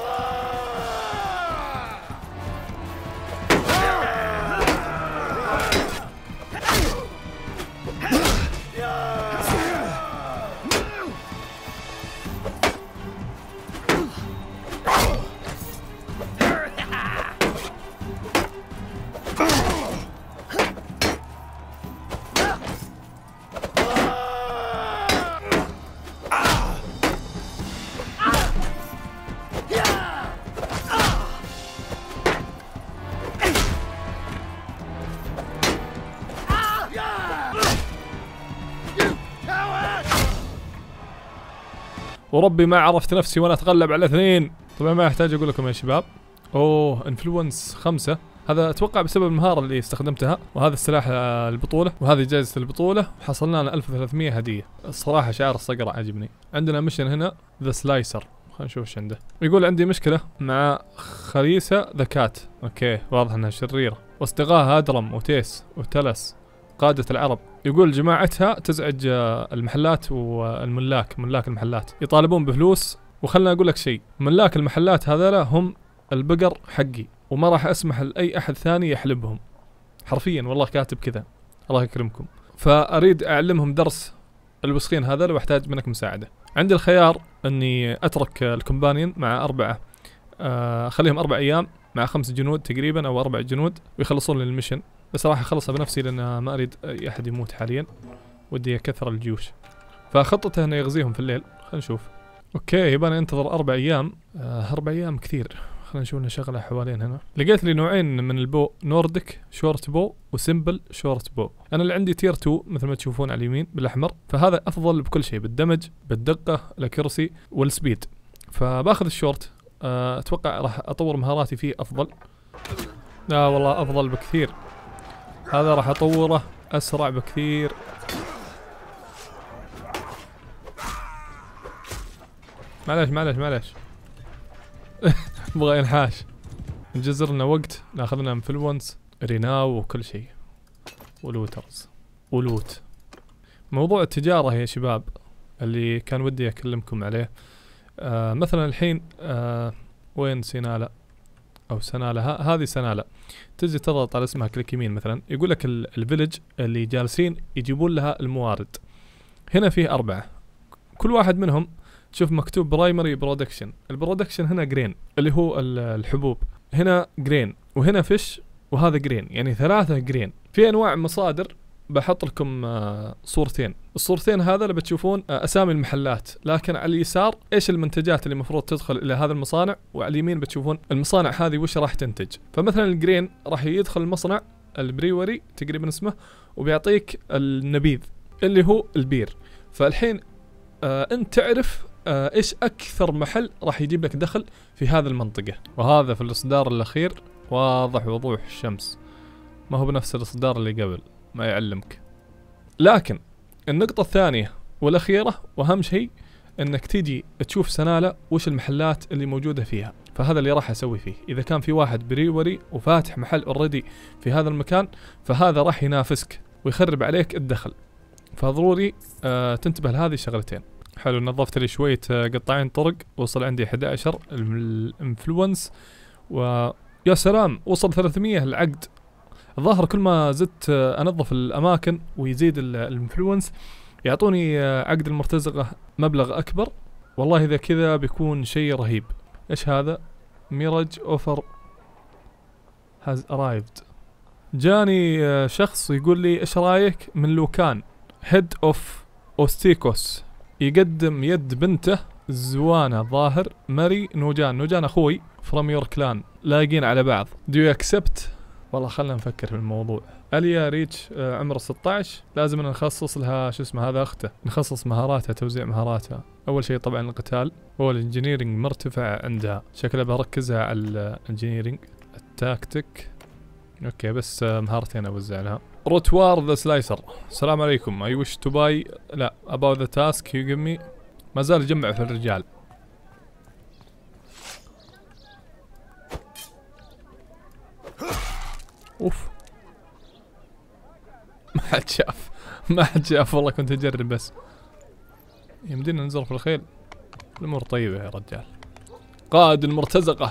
وربي ما عرفت نفسي وانا اتغلب على اثنين. طبعا ما يحتاج اقول لكم يا شباب. اوه انفلونس خمسة، هذا اتوقع بسبب المهارة اللي استخدمتها. وهذا السلاح البطولة، وهذه جائزة البطولة. حصلنا لنا ألف وثلاثمية هدية. الصراحة شعار الصقر عجبني. عندنا ميشن هنا ذا سلايسر، خلينا نشوف ايش عنده. يقول عندي مشكلة مع خريسة ذا كات. اوكي واضح انها شريرة، واصدقائها ادرم وتيس وتلس قادة العرب. يقول جماعتها تزعج المحلات والملاك، ملاك المحلات يطالبون بفلوس. وخلنا اقول لك شيء، ملاك المحلات هذولا هم البقر حقي، وما راح اسمح لاي احد ثاني يحلبهم. حرفيا والله كاتب كذا، الله يكرمكم. فاريد اعلمهم درس الوسخين هذول، واحتاج منك مساعدة. عندي الخيار اني اترك الكومبانيون مع اربعة، اخليهم اربع ايام مع خمس جنود تقريبا او اربع جنود ويخلصون لي المشن. بس راح اخلصها بنفسي لان ما اريد اي احد يموت حاليا، ودي اكثر الجيوش. فخطته انه يغزيهم في الليل. خلينا نشوف. اوكي يبقى ننتظر اربع ايام. آه اربع ايام كثير. خلينا نشوف لنا شغله حوالين هنا. لقيت لي نوعين من البو، نوردك شورت بو وسمبل شورت بو. انا اللي عندي تير تو مثل ما تشوفون على اليمين بالاحمر، فهذا افضل بكل شيء، بالدمج بالدقه الاكيرسي والسبيد. فباخذ الشورت. آه اتوقع راح اطور مهاراتي فيه افضل. لا والله افضل بكثير، هذا راح اطوره اسرع بكثير. معلش معلش معلش ابغى ينحاش. نجزر لنا وقت، ناخذ لنا انفلونس ريناو وكل شيء ولوترز ولوت. موضوع التجارة يا شباب اللي كان ودي اكلمكم عليه. آه مثلا الحين آه وين سينالا او سنالة، هذه سنالة. تجي تضغط على اسمها كليك يمين مثلا، يقول لك الفيلج اللي جالسين يجيبون لها الموارد. هنا فيه أربعة، كل واحد منهم شوف مكتوب برايمري برودكشن. البرودكشن هنا جرين اللي هو الحبوب، هنا جرين، وهنا فيش، وهذا جرين، يعني ثلاثة جرين. في انواع مصادر بحط لكم آه صورتين. الصورتين هذا اللي بتشوفون آه اسامي المحلات، لكن على اليسار ايش المنتجات اللي المفروض تدخل الى هذا المصانع، وعلى اليمين بتشوفون المصانع هذه وش راح تنتج. فمثلا الجرين راح يدخل المصنع البريوري تقريبا اسمه، وبيعطيك النبيذ اللي هو البير. فالحين آه انت تعرف آه ايش اكثر محل راح يجيب لك دخل في هذه المنطقة. وهذا في الاصدار الاخير واضح وضوح الشمس، ما هو بنفس الاصدار اللي قبل، ما يعلمك. لكن النقطة الثانية والأخيرة وأهم شيء إنك تيجي تشوف سنالة وش المحلات اللي موجودة فيها. فهذا اللي راح أسوي فيه. إذا كان في واحد بريوري وفاتح محل اوريدي في هذا المكان، فهذا راح ينافسك ويخرب عليك الدخل. فضروري آه تنتبه لهذه الشغلتين. حلو، نظفت لي شوية آه قطاعين طرق، وصل عندي أحد عشر الانفلونس، ويا سلام وصل ثلاثمية العقد. الظاهر كل ما زدت انظف الاماكن ويزيد الانفلونس يعطوني عقد المرتزقة مبلغ اكبر. والله اذا كذا بيكون شيء رهيب. ايش هذا؟ ميراج اوفر هاز ارايفد. جاني شخص يقول لي ايش رايك من لوكان هيد اوف اوستيكوس يقدم يد بنته زوانة ظاهر ماري نوجان. نوجان اخوي from your clan، لايقين على بعض. do you accept والله خلنا نفكر في الموضوع. اليا ريتش آه عمره ستة عشر، لازم نخصص لها شو اسمه هذا اخته، نخصص مهاراتها، توزيع مهاراتها. اول شيء طبعا القتال، هو الانجينيرنج مرتفع عندها، شكلها بركزها على الانجينيرنج. التاكتيك اوكي بس آه مهارتين اوزع لها. روتوار ذا سلايسر، السلام عليكم، اي وش تو باي، لا about the task you give me. ما زال يجمع في الرجال. اوف ما حد شاف، ما حد شاف والله، كنت اجرب بس. يمدينا ننزل في الخيل. الامور طيبة يا رجال. قائد المرتزقة.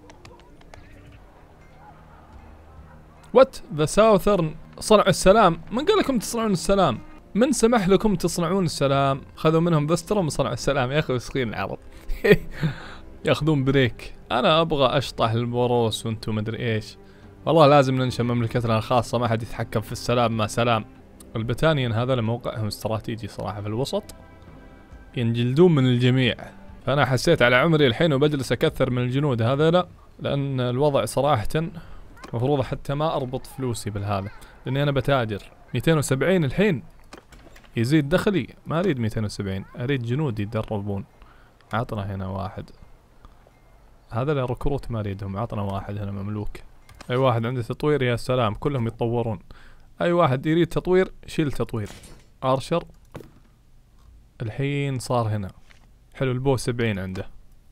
وات ذا ساوثرن صنعوا السلام. من قال لكم تصنعون السلام؟ من سمح لكم تصنعون السلام؟ خذوا منهم ذسترهم وصنعوا السلام. يا اخي مسكين العرب. ياخذون بريك. انا ابغى اشطح البوروس وانتم مدري ايش. والله لازم ننشأ مملكتنا الخاصة، ما حد يتحكم في السلام ما سلام. البتانيين هذا موقعهم استراتيجي صراحة في الوسط، ينجلدون من الجميع. فأنا حسيت على عمري الحين وبجلس أكثر من الجنود هذا، لأن الوضع صراحة مفروض حتى ما أربط فلوسي بالهذا، لأني أنا بتاجر. مئتين وسبعين الحين يزيد دخلي، ما أريد مئتين وسبعين، أريد جنود يتدربون. عطنا هنا واحد، هذا الركروت ما أريدهم، عطنا واحد هنا مملوك. اي واحد عنده تطوير يا سلام، كلهم يتطورون. اي واحد يريد تطوير شيل تطوير. ارشر الحين صار هنا حلو، البو سبعين عنده.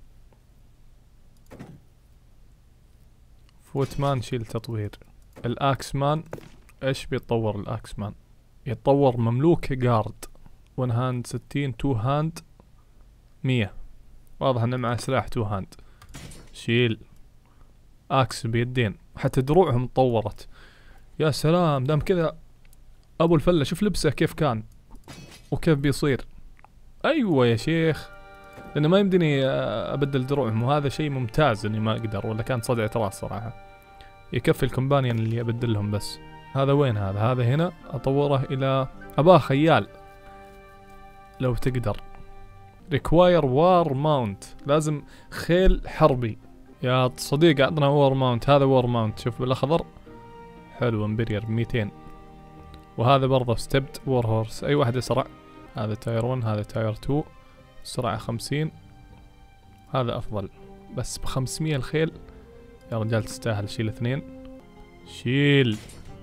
فوتمان شيل تطوير. الاكسمان ايش بيتطور الاكسمان؟ يتطور مملوك جارد. ون هاند ستين، تو هاند مية. واضح انه معه سلاح تو هاند. شيل اكس بيدين، حتى دروعهم تطورت. يا سلام، دام كذا ابو الفله شوف لبسه كيف كان وكيف بيصير. ايوه يا شيخ، لانه ما يمديني ابدل دروعهم، وهذا شيء ممتاز اني ما اقدر، ولا كان صدعة راس صراحه. يكفي الكومبانيون اللي ابدلهم بس. هذا وين هذا؟ هذا هنا اطوره الى اباه خيال لو تقدر. ريكواير وار ماونت، لازم خيل حربي. يا صديق عطنا وور ماونت. هذا وور ماونت شوف بالاخضر حلو، امبرير مئتين. وهذا برضه ستبد وور هورس. اي واحد اسرع. هذا تاير واحد، هذا تاير اثنين، سرعة خمسين. هذا افضل بس بخمسمية الخيل. يا رجال تستاهل. شيل اثنين، شيل.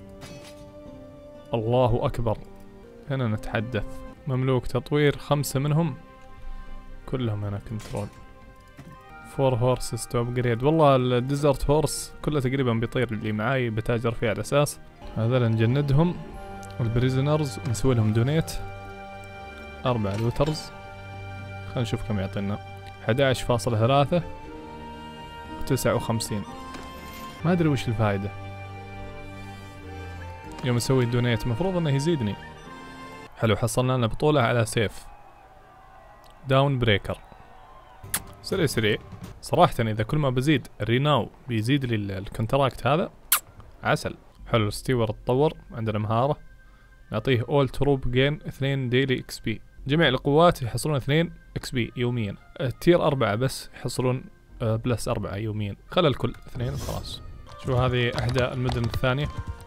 الله اكبر. هنا نتحدث مملوك تطوير خمسة منهم كلهم هنا كنترول. فور هورس ستوب جريد. والله الديزرت هورس كله تقريبا بيطير، اللي معاي بتاجر فيه على اساس هذول نجندهم. والبريزنرز نسوي لهم دونيت. اربع لوترز، خلينا نشوف كم يعطينا. احد عشر فاصلة ثلاثة وتسعة وخمسين. ما ادري وش الفائدة يوم اسوي دونيت، مفروض انه يزيدني. حلو، حصلنا لنا بطولة على سيف داون بريكر. سريع سريع صراحة. اذا كل ما بزيد الريناو بيزيد لي الكونتراكت هذا عسل. حلو، ستيور تطور، عندنا مهارة. نعطيه اول تروب جين اثنين ديلي اكس بي. جميع القوات يحصلون اثنين اكس بي يوميا. التير اربعة بس يحصلون بلس اربعة يوميا. خلى الكل اثنين خلاص. شو هذه احدى المدن الثانية.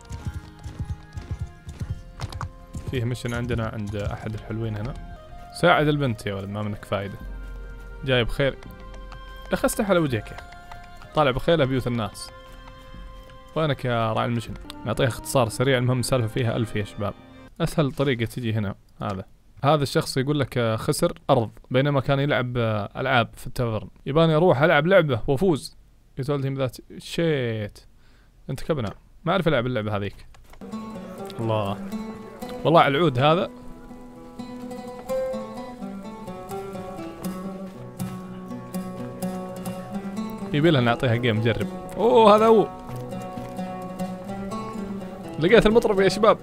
فيه مشن عندنا عند احد الحلوين هنا. ساعد البنت يا ولد، ما منك فايدة. جاي بخير يا اخي، استح على وجهك يا اخي. طالع بخير بيوت الناس. وينك يا راعي المشن؟ نعطيها اختصار سريع. المهم السالفة فيها ألف يا شباب. اسهل طريقة تجي هنا. هذا هذا الشخص يقول لك خسر ارض بينما كان يلعب العاب في التافرن. يباني اروح العب لعبة وافوز. يتولد هيم ذات شيت. انت كبنا ما اعرف العب اللعبة هذيك. الله والله على العود هذا. يبيلها نعطيها جيم نجرب. اوه هذا هو. لقيت المطرب يا شباب.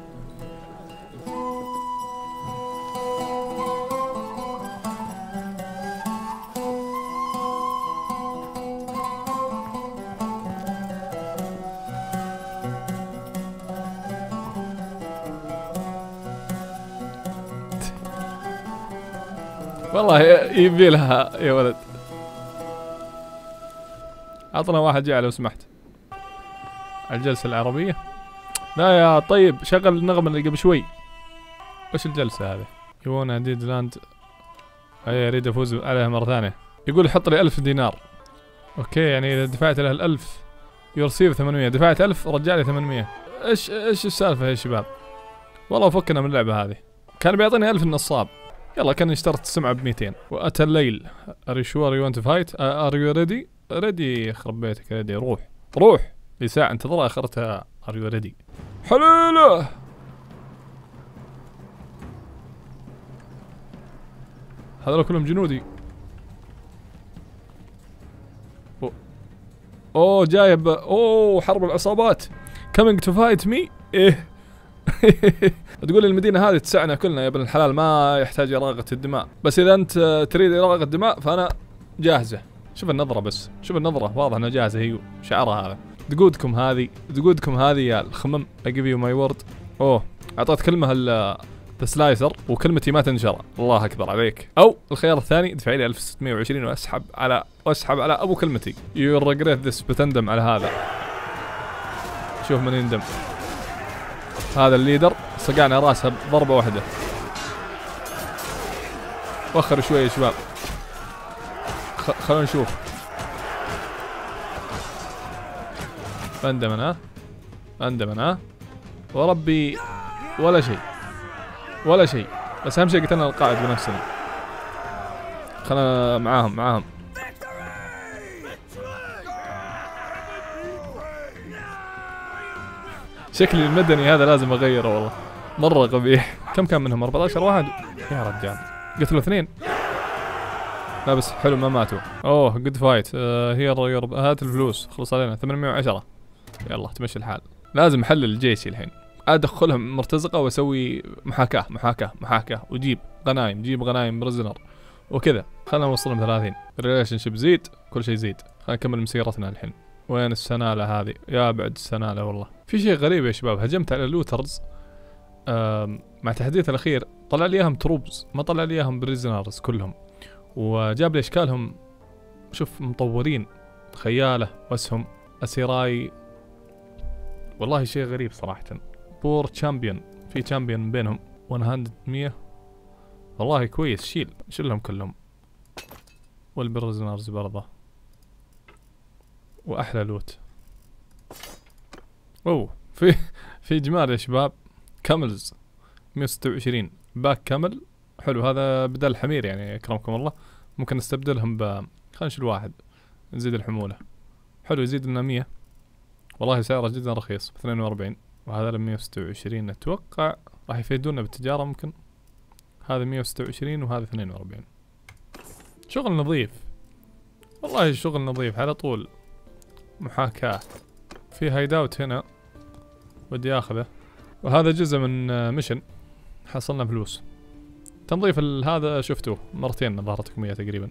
والله يبيلها يا ولد. عطنا واحد جاء لو سمحت. الجلسة العربية. لا يا طيب شغل النغمة اللي قبل شوي. وش الجلسة هذه؟ يبون عديد لاند. اي اريد افوز عليها مرة ثانية. يقول يحط لي ألف دينار. اوكي يعني اذا دفعت له الألف يرسيف ثمانمية، دفعت ألف رجع لي ثمانمية. ايش ايش السالفة يا شباب؟ والله فكنا من اللعبة هذه. كان بيعطيني ألف النصاب. يلا كان اشترت السمعة ب مئتين. واتى الليل. ار يو شور يو ونت فايت؟ ار يو ريدي؟ ريدي يخرب بيتك ريدي. روح روح لي ساعة انتظرها اخرتها ار يو ريدي. حليلة. هذول كلهم جنودي. أوه, أوه جايب. اوه حرب العصابات. coming to fight me. ايه تقول المدينة هذه تسعنا كلنا يا ابن الحلال، ما يحتاج إراقة الدماء، بس إذا أنت تريد إراقة الدماء فأنا جاهزة. شوف النظرة بس، شوف النظرة واضح أنها جاهزة هي شعرها هذا. دقودكم هذه دقودكم هذه يا الخمم. I give you my word. أوه أعطيت كلمة السلايسر وكلمتي ما تنشر. الله أكبر عليك. أو الخيار الثاني ادفعي لي ألف وستمية وعشرين وأسحب على وأسحب على أبو كلمتي. You regret this. بتندم على هذا. شوف من يندم. هذا الليدر صقعنا راسها بضربة واحدة. وخر شوي يا شباب. خ... خلونا نشوف. بندمن ها بندمن ها وربي ولا شيء ولا شيء، بس أهم شيء قتلنا القائد بنفسنا. خلنا معاهم معاهم. شكلي المدني هذا لازم اغيره والله، مرة قبيح. كم كان منهم؟ أربعة عشر واحد يا رجال. قتلوا اثنين. لا بس حلو ما ماتوا. اوه جود فايت. هي هات الفلوس خلص علينا ثمانمية وعشرة. يلا تمشي الحال. لازم احلل الجيش الحين، ادخلهم مرتزقة واسوي محاكاة محاكاة محاكاة وجيب غنايم جيب غنايم بريزنر وكذا. خلنا نوصلهم ثلاثين. ريليشن شيب زيد، كل شيء يزيد. خلينا نكمل مسيرتنا الحين. وين السنالة هذه؟ يا بعد السنالة والله. في شيء غريب يا شباب، هجمت على اللوترز مع التحديث الأخير طلع لي اياهم تروبز، ما طلع لي اياهم بريزنرز كلهم، وجاب لي اشكالهم شوف مطورين، خيالة واسهم اسيراي. والله شيء غريب صراحة. بور تشامبيون، في تشامبيون بينهم. مية والله كويس. شيل شيلهم كلهم. والبريزنرز برضه. واحلى لوت. اوه في في جمال يا شباب. كاملز مية وستة وعشرين باك كامل. حلو هذا بدل الحمير يعني اكرمكم الله. ممكن نستبدلهم ب خلينا نشيل واحد نزيد الحمولة. حلو يزيد لنا مية. والله سعره جدا رخيص اثنين وأربعين. وهذا مية وستة وعشرين اتوقع راح يفيدونا بالتجارة ممكن. هذا مية وستة وعشرين وهذا اثنين وأربعين. شغل نظيف والله، شغل نظيف على طول. محاكاة. في هايداوت هنا ودي اخذه، وهذا جزء من ميشن حصلنا فلوس. تنظيف هذا شفتوه مرتين ظهرتكم اياه تقريبا.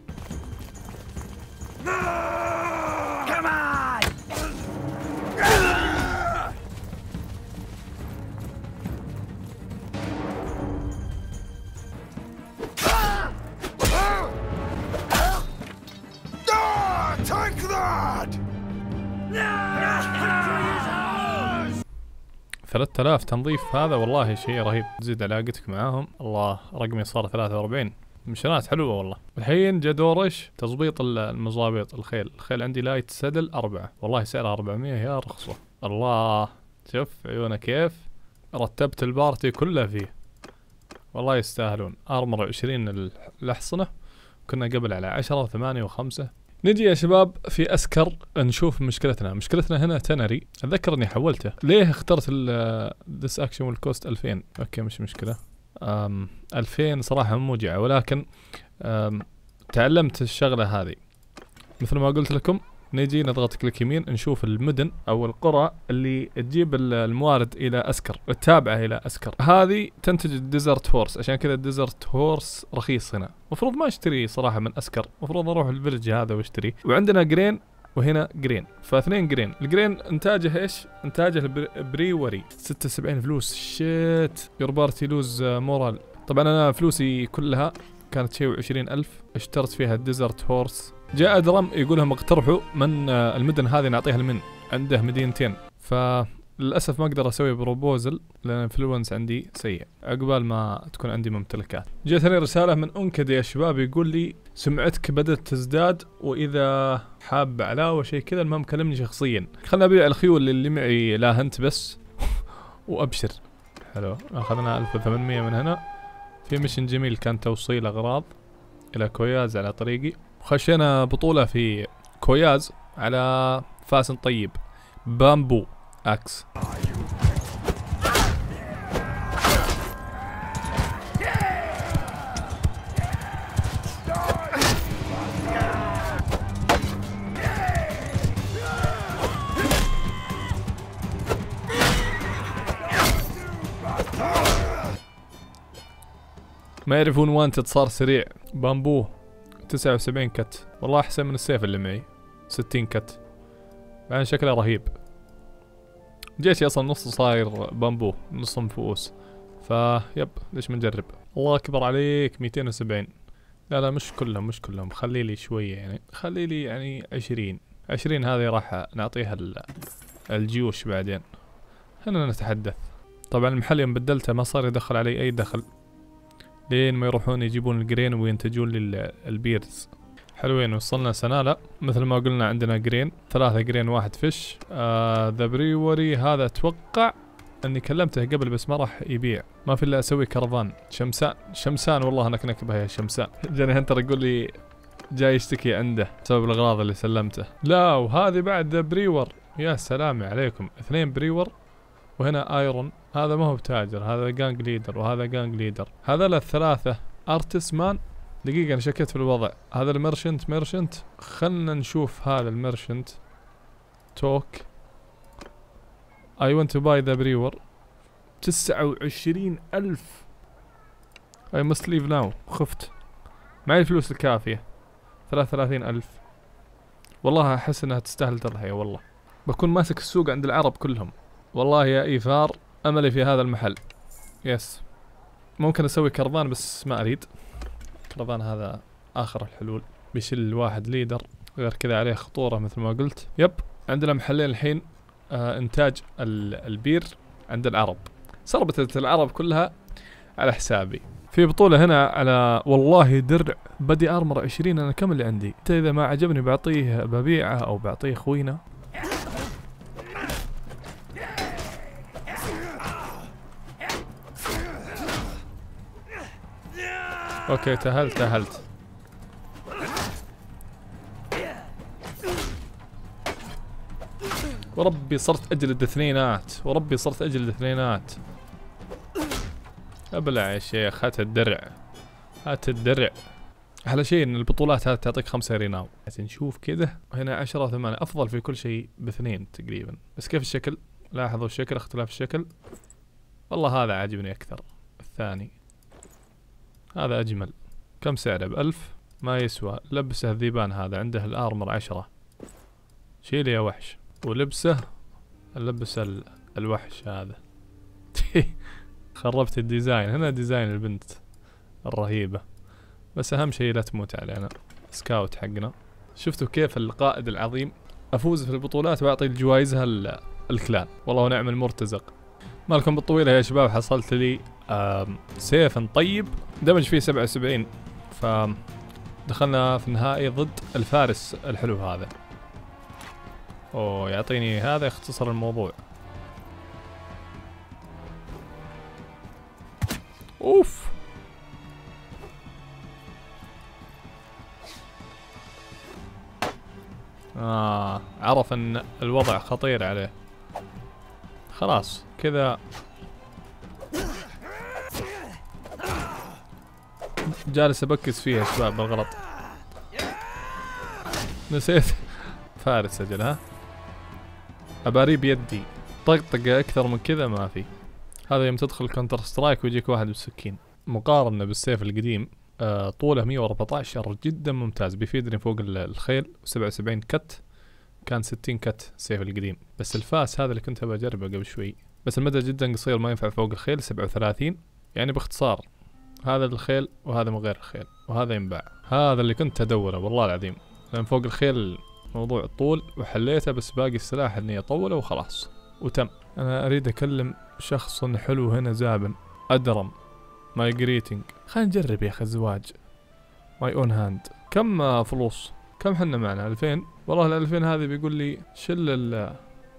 ثلاثة آلاف تنظيف هذا والله شيء رهيب. تزيد علاقتك معاهم. الله رقمي صار ثلاثة وأربعين. مشينات حلوة والله. الحين جا دورش تظبيط المظابيط. الخيل الخيل عندي لايت سدل أربعة، والله سعرها أربعمية يا رخصة. الله شوف عيونه كيف رتبت البارتي كلها فيه، والله يستاهلون. أرمر عشرين الأحصنة، كنا قبل على عشرة وثمانية وخمسة. نجي يا شباب في أسكر نشوف مشكلتنا. مشكلتنا هنا تنري. أتذكر إني حولته. ليه اخترت الديس أكشن والكوست ألفين؟ أوكي مش مشكلة. أم ألفين صراحة موجعة، ولكن تعلمت الشغلة هذه. مثل ما قلت لكم نيجي نضغط كليك يمين نشوف المدن او القرى اللي تجيب الموارد الى اسكر، التابعه الى اسكر. هذه تنتج الديزرت هورس، عشان كذا الديزرت هورس رخيص هنا. المفروض ما اشتري صراحه من اسكر، المفروض اروح الفيلج هذا واشتري. وعندنا جرين وهنا جرين، فاثنين جرين. الجرين انتاجه ايش؟ انتاجه البريوري ستة وسبعين فلوس. شيت يور بارتي لوز مورال. طبعا انا فلوسي كلها كانت شيء وعشرين ألف، اشترت فيها الديزرت هورس. جاء درم يقولهم اقترحوا من المدن هذه نعطيها لمن عنده مدينتين، فللأسف ما أقدر أسوي بروبوزل لأن الانفلونس عندي سيء عقبال ما تكون عندي ممتلكات. جاتني رسالة من أنكد يا شباب يقول لي سمعتك بدأت تزداد وإذا حاب علاوة شيء كذا، المهم كلمني شخصيا. خلنا أبيع الخيول اللي معي لا هنت بس وأبشر. حلو، أخذنا ألف وثمانمية من هنا. في ميشن جميل كان توصيل أغراض إلى كوياز على طريقي، وخشينا بطولة في كوياز على فاس طيب بامبو اكس. ما يعرفون وانتد صار سريع. بامبو تسعة وسبعين كت، والله احسن من السيف اللي معي ستين كت، بعدين شكله رهيب. جيشي اصلا نص صاير بامبو، نص مفؤوس، فيب ليش ما نجرب. الله اكبر عليك مئتين وسبعين. لا لا مش كلهم مش كلهم، خلي لي شويه يعني، خلي لي يعني عشرين عشرين. هذه راح نعطيها الجيوش بعدين. هنا نتحدث. طبعا المحل يوم بدلته ما صار يدخل علي اي دخل لين ما يروحون يجيبون الجرين وينتجون لي البيرز. حلوين. وصلنا سنالة مثل ما قلنا، عندنا جرين ثلاثة جرين واحد فيش. آه ذا بريوري هذا اتوقع اني كلمته قبل بس ما راح يبيع، ما في الا اسوي كرفان. شمسان شمسان والله انا كنكبها يا شمسان. جاني هنتر يقول لي جاي يشتكي عنده بسبب الاغراض اللي سلمته. لا وهذه بعد ذا بريور، يا سلام عليكم، اثنين بريور وهنا ايرون. هذا ما هو بتاجر، هذا جانج ليدر وهذا جانج ليدر. هذا الثلاثة ارتس مان. دقيقة انا شكيت في الوضع. هذا الميرشنت ميرشنت، خلنا نشوف هذا الميرشنت توك. I want to buy the brewer. تسعة وعشرين ألف. I must leave now. خفت معي الفلوس الكافية، ثلاثة وثلاثين ألف. والله أحس أنها تستاهل تضحية. والله بكون ماسك السوق عند العرب كلهم. والله يا إيثار أملي في هذا المحل. يس ممكن أسوي كرفان بس ما أريد. كرفان هذا آخر الحلول، بيشيل واحد ليدر، غير كذا عليه خطورة مثل ما قلت. يب عندنا محلين الحين. آه إنتاج البير عند العرب، سربتت العرب كلها على حسابي. في بطولة هنا على والله درع بدي ارمر عشرين. انا كم اللي عندي؟ حتى اذا ما عجبني بعطيه ببيعه او بعطيه خوينا. اوكي تهلت تهلت. وربي صرت اجلد اثنينات، وربي صرت اجلد اثنينات. ابلع يا شيخ، هات الدرع هات الدرع. احلى شيء ان البطولات هذه تعطيك خمسة ريناو. نشوف كذا هنا عشرة ثمانية، افضل في كل شيء باثنين تقريبا. بس كيف الشكل؟ لاحظوا الشكل، اختلاف الشكل. والله هذا عاجبني اكثر، الثاني هذا اجمل. كم سعره؟ بألف؟ ما يسوى. لبسه الذيبان هذا، عنده الارمر عشرة. شيل يا وحش. ولبسه لبس الوحش هذا. خربت الديزاين. هنا ديزاين البنت الرهيبة، بس اهم شيء لا تموت علينا. سكاوت حقنا. شفتوا كيف القائد العظيم؟ افوز في البطولات واعطي الجوائزها الكلان. والله ونعم المرتزق. مالكم بالطويلة يا شباب، حصلت لي سيف طيب دمج فيه سبعة وسبعين، فدخلنا في النهائي ضد الفارس الحلو هذا. اوه يعطيني هذا يختصر الموضوع. اوف آه عرف ان الوضع خطير عليه. خلاص كذا جالس ابكس فيها شباب بالغلط. نسيت فارس اجل. ها اباري بيدي طقطقه اكثر من كذا ما في. هذا يوم تدخل كونتر سترايك ويجيك واحد بالسكين. مقارنة بالسيف القديم، آه طوله مية وأربعة عشر جدا ممتاز، بيفيدني فوق الخيل. سبعة وسبعين كت، كان ستين كت السيف القديم. بس الفاس هذا اللي كنت ابى اجربه قبل شوي، بس المدى جدا قصير ما ينفع فوق الخيل. سبعة وثلاثين يعني باختصار هذا الخيل وهذا من غير الخيل، وهذا ينباع. هذا اللي كنت ادوره والله العظيم، لان فوق الخيل موضوع الطول وحليته، بس باقي السلاح اني اطوله وخلاص. وتم. انا اريد اكلم شخص حلو هنا زابن ادرم ماي جريتنج. خلينا نجرب يا اخي الزواج ماي اون هاند. كم فلوس؟ كم حنا معنا؟ ألفين. والله الألفين هذه بيقول لي شل ال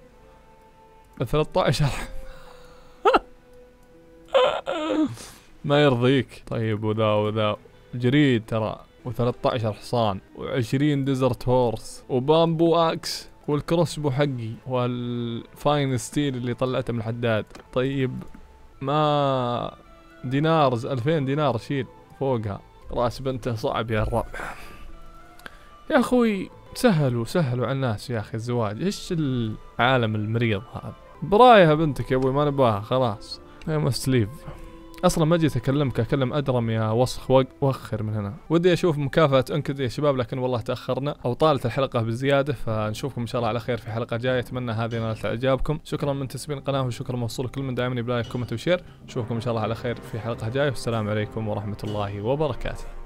ثلاثة عشر. ما يرضيك. طيب وذا وذا جريد ترى، وثلاثة عشر حصان، وعشرين ديزرت هورس، وبامبو اكس، والكروسبو حقي، والفاين ستيل اللي طلعته من الحداد. طيب ما دينارز، ألفين دينار شيل فوقها. راس بنته صعب يا الربع. يا اخوي سهلوا سهلوا على الناس يا اخي الزواج. ايش العالم المريض هذا؟ برايها بنتك يا ابوي ما نبغاها خلاص. يا مستليف اصلا ما جيت اكلمك، اكلم ادرم يا وسخ. وخر من هنا. ودي اشوف مكافأة انكد يا شباب، لكن والله تاخرنا او طالت الحلقه بزياده، فنشوفكم ان شاء الله على خير في حلقه جايه. اتمنى هذه نالت اعجابكم. شكرا من تسبين القناه، وشكرا موصول لكل من داعمني بلايك كومنت وشير. نشوفكم ان شاء الله على خير في حلقه جايه، والسلام عليكم ورحمه الله وبركاته.